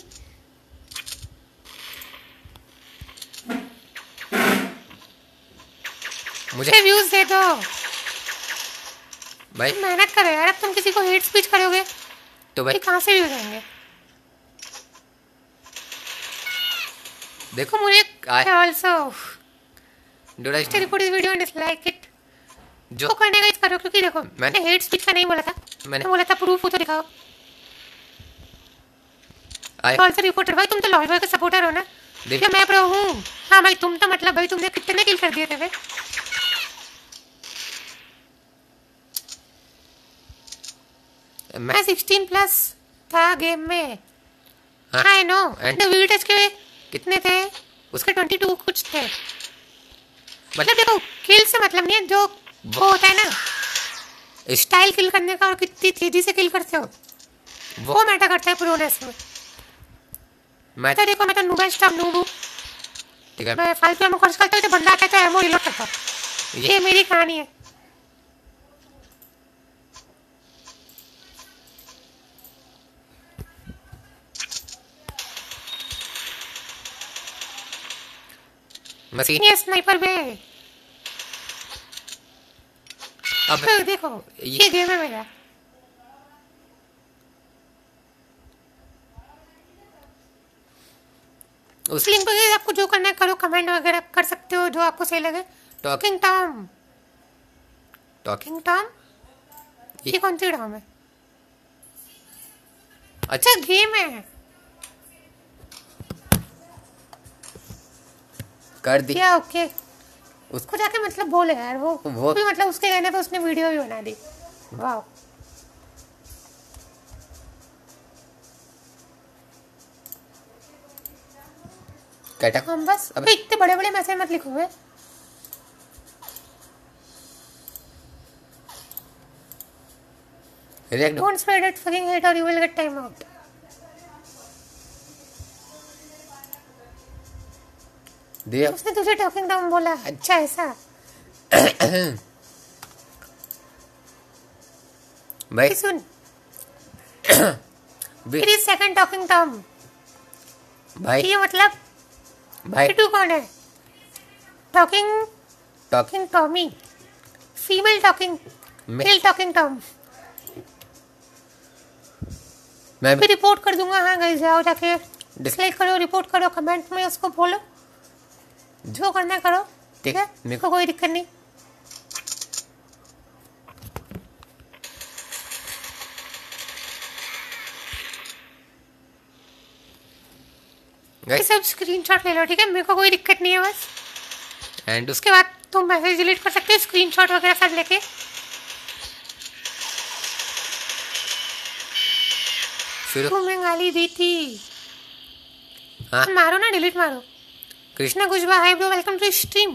मुझे व्यूज दे दो भाई, मेहनत करो यार। अब तुम किसी को हेट स्पीच करोगे तो भाई कहाँ से व्यूज आएंगे? देखो मुझे I- also do I report this video and dislike it. जो जो करने का इस करो, क्योंकि देखो मैंने- मैंने हेट स्पीच का नहीं बोला था, मैंने मैंने बोला था प्रूफ हो तो दिखाओ। I- ऑल्सो रिपोर्टर भाई, तुम तो लॉयल बॉय का सपोर्टर हो ना? देख- क्या मैं प्रो हूँ? हाँ भाई, तुम तो मतलब भाई तुमने कितने किल कर दिए थे भाई? मैं सिक्सटीन प्लस था गेम में। हाँ, आई नो। and- वीटस के कितने थे? उसके ट्वेंटी टू कुछ थे। मतलब देखो, किल से मतलब नहीं है, जो वो होता है ना स्टाइल किल करने का और कितनी तेजी से किल करते हो, वो मैटर करता है प्रोनेस में। मैं तो देखो मैं तो नूबा स्टॉप नूब हूँ, ठीक है। मैं फालतू एमो खर्च करता हूँ, तो बंदा आता है तो एमो रिलोड करता हूँ। ये मेरी कहानी है। मशीन ये स्नाइपर बे। अब तो देखो ये गेम है मेरा। उस लिंक पे आपको जो करना है करो, कमेंट वगैरह कर सकते हो जो आपको सही लगे। टॉकिंग टॉम, टॉकिंग टॉम, ये कौन सी टॉम है? अच्छा गेम है, कर दी क्या? ओके उसको जाके मतलब बोले यार, वो वो भी मतलब उसके कहने पे उसने वीडियो भी बना दी। वाह, कैटा हम बस अबे इतने बड़े बड़े मैसेज मत लिखो है। React Don't spread it fucking hate or you will get time out. दिया उसने तुझे टॉकिंग टॉम बोला? अच्छा ऐसा। भाई सुन, भी फिर सेकंड टॉकिंग टॉम, भाई ये मतलब भाई तू कौन है? Talking talk talking Tommy, female talking, मैं मेल टॉकिंग टॉम। मैं फिर रिपोर्ट कर दूंगा। हाँ गाइस, जाओ जाके डिस- डिसलाइक करो, रिपोर्ट करो, कमेंट में उसको बोलो, जो करना करो, ठीक है? मेरे मेरे को कोई दिक्कत नहीं। गाइस सब स्क्रीनशॉट ले लो, ठीक है? मेरे को कोई दिक्कत नहीं है बस। एंड उसके बाद तुम मैसेज डिलीट कर सकते हो, स्क्रीनशॉट वगैरह सब लेके। फिर तुम्हें गाली दी थी। हाँ मारो ना, डिलीट मारो। Krishna Krishna Kushwaha, hi bro, welcome to stream.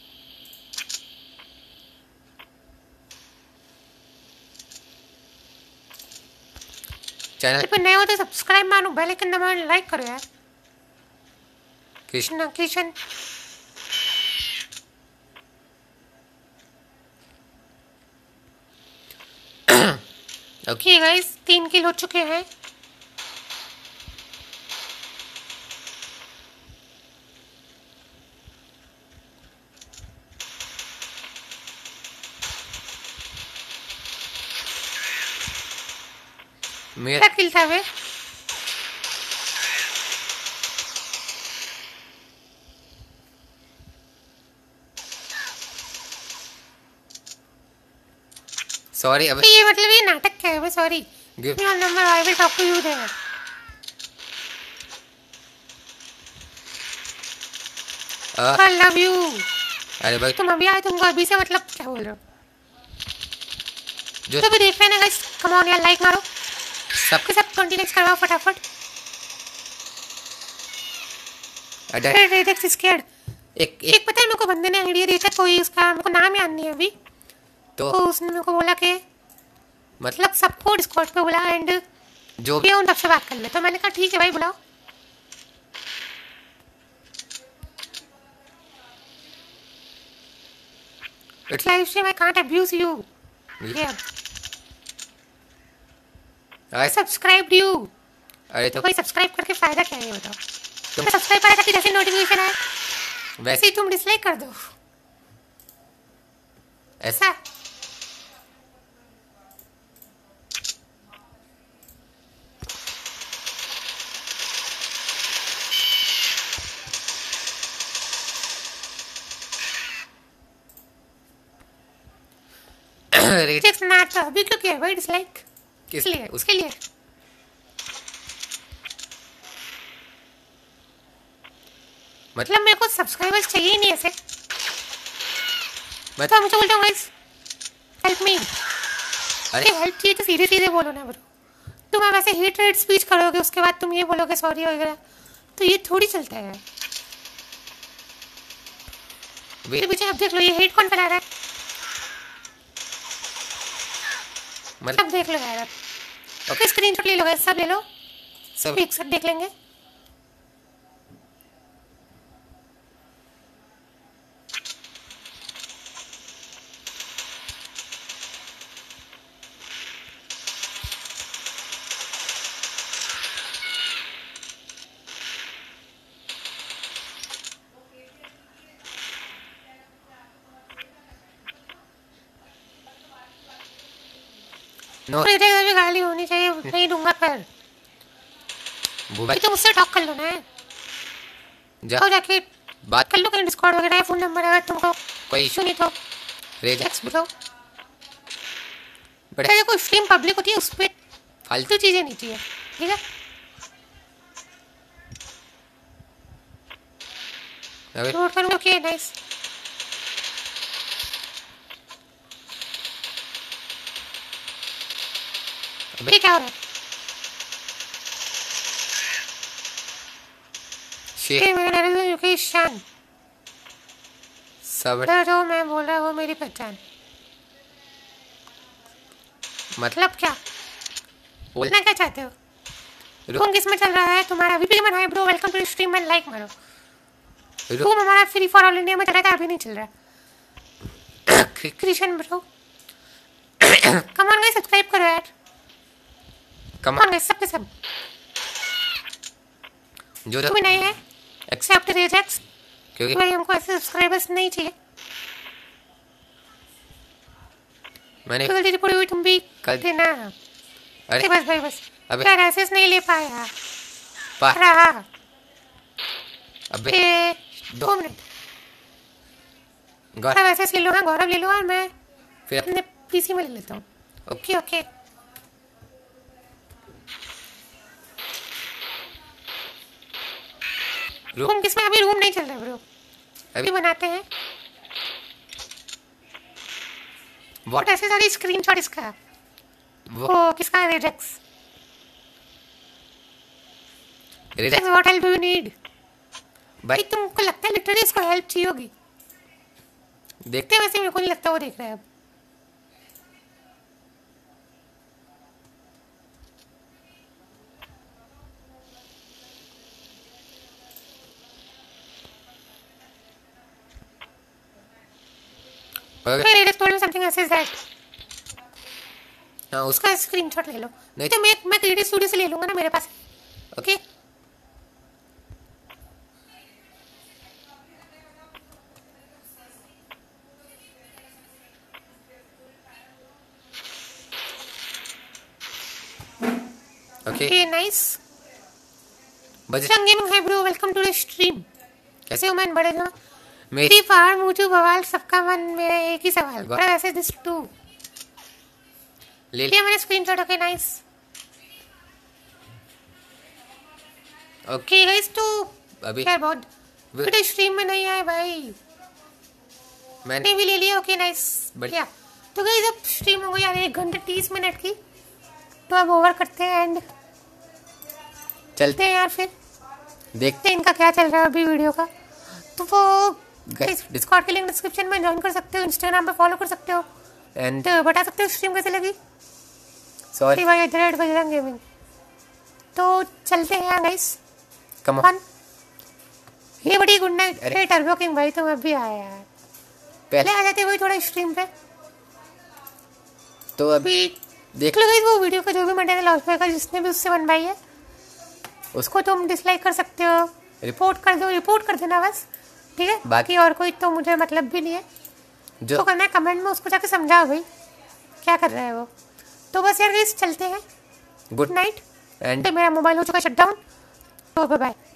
Channel पर नए हो तो सब्सक्राइब मारो, बेल आइकन दबाओ, लाइक करो यार। कृष्ण कृष्णा किशन, ओके गाइस, तीन किल हो चुके हैं। मेरा क्या किल था वे? सॉरी अब ये मतलब ये नाटक क्या है वे? Sorry, give your number, I will talk to you there. I love you. अरे भाई तुम अभी आए, तुमको अभी से मतलब क्या बोल रहे हो? जो तो भी देख रहे हैं ना गाइस, कम ऑन यार, लाइक मारो, सब सबके सब ट्वेंटी लाइक्स करवाओ फटाफट। अडर रेडेक्स स्कैर्ड, एक एक एक पता है मेरे को बंदे ने आइडिया दिया था, कोई उसका मेरे को नाम याद नहीं है अभी। तो तो उसने मेरे को बोला कि मतलब मतलब सबको डिस्कॉर्ड पे बुला एंड जो भी ये उन सबसे बात कर ले। तो मैंने कहा ठीक है भाई, बुलाओ। It's live stream. I can't abuse you. Yeah. I subscribed you. अरे तो कोई सब्सक्राइब करके फायदा क्या है ये बताओ? तुम सब्सक्राइब करा करके जैसे नोटिफिकेशन आए वैसे ही तुम डिसलाइक कर दो ऐसा। रिजेक्ट ना तो अभी क्यों किया भाई डिसलाइक? किस लिए? उसके लिए मतलब मेरे को सब्सक्राइबर्स चाहिए नहीं ऐसे। मैं तो मुझे बोलता हूँ गाइस हेल्प मी। अरे हेल्प चाहिए तो सीधे सीधे बोलो ना ब्रो। तुम अब ऐसे हेट रेट स्पीच करोगे उसके बाद तुम ये बोलोगे सॉरी वगैरह तो ये थोड़ी चलता है। मेरे पीछे अब देख लो ये हेट कौन फैला रहा है। मतलब देख लो यार ओके स्क्रीनशॉट ले लो गाइस सब ले लो सब एक साथ देख लेंगे। नो भी गाली होनी चाहिए नहीं दूंगा फिर। भाई तुम मुझसे टॉक कर लो ना जाओ जाके बात कर लो कहीं डिस्कॉर्ड वगैरह फोन नंबर अगर तुमको कोई इशू नहीं तो रिजेक्ट बताओ। बट ये कोई स्ट्रीम पब्लिक होती है उस पर फालतू चीजें नहीं चाहिए ठीक है। नोट करूँगा ओके नाइस। अबे क्या हो रहा है? एजुकेशन सब जो मैं बोल रहा हूँ वो मेरी पहचान मतलब क्या बोलना क्या चाहते हो? रूम किसमें चल रहा है तुम्हारा? अभी भी मन है bro welcome to stream and like मारो। रूम हमारा फ्री फॉर ऑल इंडिया में चला था अभी नहीं चल रहा। Krishan bro come on guys subscribe करो यार कम ऑन गाइस सबके सब जो तुम नहीं है एक्सेप्ट रिजेक्ट्स क्योंकि भाई हमको ऐसे सब्सक्राइबर्स नहीं चाहिए। मैंने कल रिपोर्ट हुई तुम भी कर देना। अरे बस भाई बस अबे यार ऐसे नहीं ले पाया पा रहा अबे दो मिनट गौरव ऐसे ले लो हाँ गौरव ले लो और मैं फिर अपने पीसी में ले लेता हूँ। ओके ओके रूम किसमें? अभी रूम नहीं चल रहा ब्रो अभी बनाते हैं। व्हाट ऐसे सारी स्क्रीनशॉट इसका वो ओ, किसका rejects rejects what help do you need? भाई तुमको लगता है लिटरली इसको हेल्प चाहिए होगी? देखते हैं वैसे मेरे को नहीं लगता वो देख रहा है अब। समथिंग ऐसे दैट हाँ उसका स्क्रीनशॉट ले लो नहीं तो मैं मैं क्रिएटिव स्टूडियो से ले लूंगा ना मेरे पास। Okay okay nice. Bajrang gaming है bro welcome to the stream. कैसे हो मैन बड़े हो? मेरी फार मुझे बवाल सबका मन मेरा एक ही सवाल बड़ा ऐसे दिस टू ले लिया मैंने screenshot. Okay nice okay guys तो अभी यार बहुत वीडियो स्ट्रीम में नहीं आए भाई मैंने भी ले लिया। ओके नाइस बढ़िया। तो गाइस अब स्ट्रीम हो गई यार एक घंटे तीस मिनट की तो अब ओवर करते हैं एंड चलते हैं यार फिर देखते हैं इनका क्या चल रहा है अभी वीडियो का। तो वो गाइस डिस्कॉर्ड के लिंक डिस्क्रिप्शन में ज्वाइन कर सकते हो इंस्टाग्राम पे फॉलो कर सकते हो एंड बता सकते हो स्ट्रीम कैसे लगी। सॉरी भाई इधर बजरंग गेमिंग। तो चलते हैं गाइस कम ऑन। ये बड़ी गुड नाइट। अरे टर्बो किंग भाई तुम अभी आए यार पहले आ जाते वही थोड़ा स्ट्रीम पे। तो अभी देख लो गाइस वो वीडियो का जो भी मटेरियल हाउस का जिसने भी उससे बनवाई है उसको तुम डिसलाइक कर सकते हो, रिपोर्ट कर दो, रिपोर्ट कर देना बस, ठीक है। बाकी और कोई तो मुझे मतलब भी नहीं है जो तो करना है कमेंट में उसको जाके समझाओ भाई क्या कर रहा है वो। तो बस यार गाइस चलते हैं, गुड नाइट। एंड मेरा मोबाइल हो चुका है शट डाउन, तो बाय बाय।